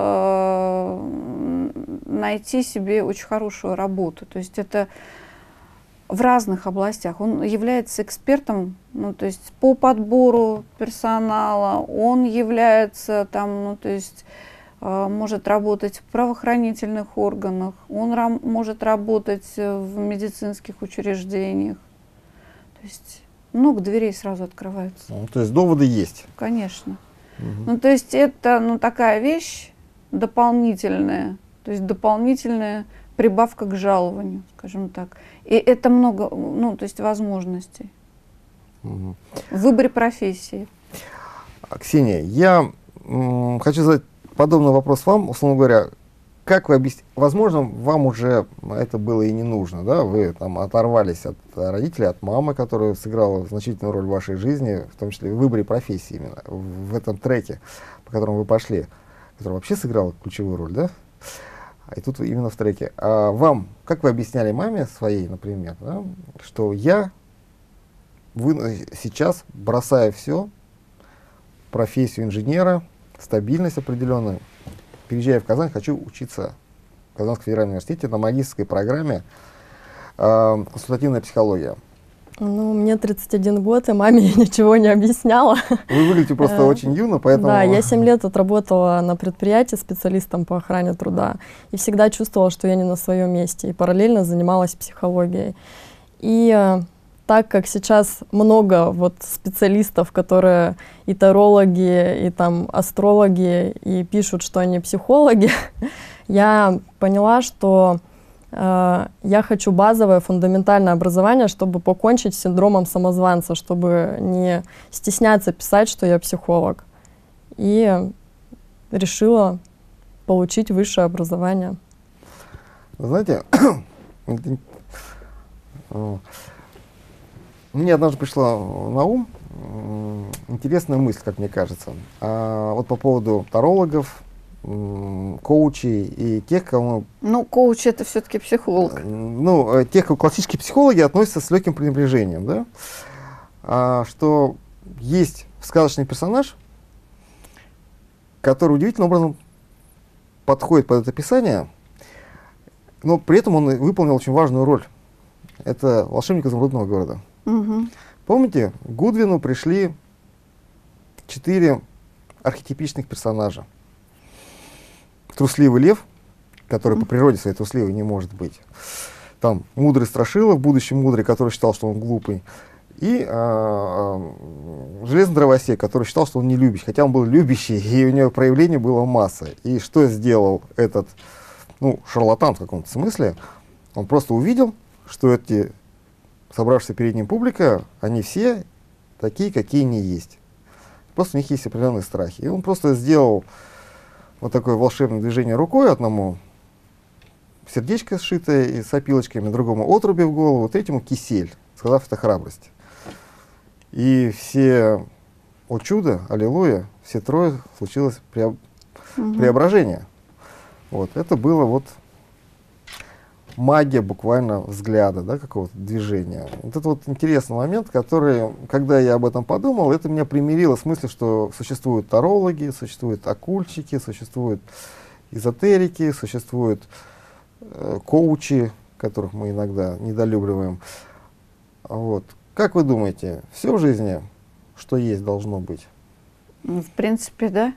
Speaker 2: найти себе очень хорошую работу. То есть это в разных областях. Он является экспертом, ну, то есть по подбору персонала, он является там, ну, то есть может работать в правоохранительных органах, он может работать в медицинских учреждениях. То есть много дверей сразу открываются.
Speaker 1: Ну, то есть доводы есть.
Speaker 2: Конечно. Ну, то есть это, ну, такая вещь дополнительная, то есть дополнительная прибавка к жалованию, скажем так. И это много, ну, то есть возможностей в выборе профессии.
Speaker 1: Ксения, я хочу задать подобный вопрос вам, условно говоря, как вы объясните, возможно, вам уже это было и не нужно, да, вы там оторвались от родителей, от мамы, которая сыграла значительную роль в вашей жизни, в том числе в выборе профессии именно, в этом треке, по которому вы пошли, который вообще сыграл ключевую роль, да, и тут именно в треке. А вам, как вы объясняли маме своей, например, да, что вы сейчас, бросая все, профессию инженера, стабильность определенную, переезжая в Казань, хочу учиться в Казанском федеральном университете на магистерской программе консультативная психология.
Speaker 3: Ну, мне 31 год, и маме я ничего не объясняла.
Speaker 1: Вы выглядите просто очень юно, поэтому...
Speaker 3: Да, я 7 лет отработала на предприятии специалистом по охране труда. И всегда чувствовала, что я не на своем месте. И параллельно занималась психологией. И так как сейчас много вот специалистов, которые и тарологи, и там астрологи, и пишут, что они психологи, я поняла, что я хочу базовое, фундаментальное образование, чтобы покончить с синдромом самозванца, чтобы не стесняться писать, что я психолог. И решила получить высшее образование.
Speaker 1: Знаете, мне однажды пришла на ум интересная мысль, как мне кажется. Вот по поводу тарологов, коучей и тех, кому...
Speaker 2: Ну, коуч — это все-таки психолог.
Speaker 1: Ну, тех, кому классические психологи относятся с легким пренебрежением, да? Что есть сказочный персонаж, который удивительным образом подходит под это описание, но при этом он выполнил очень важную роль. Это волшебник изумрудного города.
Speaker 2: Угу.
Speaker 1: Помните, к Гудвину пришли 4 архетипичных персонажа. Трусливый лев, который по природе своей трусливый не может быть. Там мудрый страшила, в будущем мудрый, который считал, что он глупый. И железный дровосек, который считал, что он не любящий, хотя он был любящий, и у него проявлений было масса. И что сделал этот, ну, шарлатан в каком-то смысле? Он просто увидел, что эти собравшаяся перед ним публика, они все такие, какие они есть. Просто у них есть определенные страхи. И он просто сделал вот такое волшебное движение рукой, одному сердечко сшитое и с опилочками, другому отруби в голову, третьему кисель, сказав, это храбрость. И все, о чудо, аллилуйя, все трое случилось преображение. Вот, это было вот магия буквально взгляда, да, какого-то движения. Вот это вот интересный момент, который, когда я об этом подумал, это меня примирило с мыслью, что существуют тарологи, существуют оккультчики, существуют эзотерики, существуют коучи, которых мы иногда недолюбливаем. Вот. Как вы думаете, все в жизни, что есть, должно быть?
Speaker 2: В принципе, да.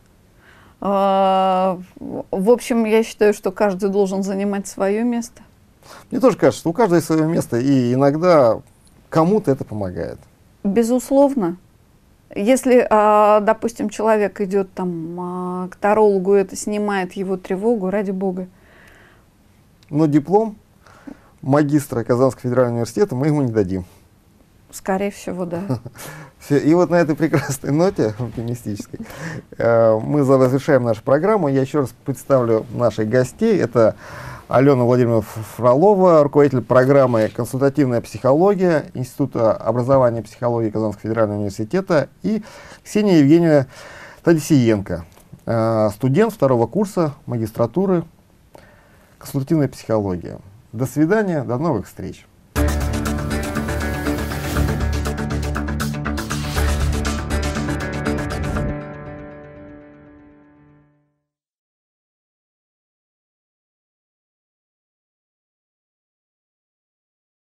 Speaker 2: В общем, я считаю, что каждый должен занимать свое место.
Speaker 1: Мне тоже кажется, что у каждого есть свое место, и иногда кому-то это помогает.
Speaker 2: Безусловно. Если, допустим, человек идет там к тарологу, это снимает его тревогу, ради бога.
Speaker 1: Но диплом магистра Казанского федерального университета мы ему не дадим.
Speaker 2: Скорее всего, да.
Speaker 1: И вот на этой прекрасной ноте, оптимистической, мы завершаем нашу программу. Я еще раз представлю наших гостей. Это Алена Владимировна Фролова, руководитель программы «Консультативная психология» Института образования и психологии Казанского федерального университета, и Ксения Евгеньевна Тадисиенко, студент 2-го курса магистратуры «Консультативная психология». До свидания, до новых встреч.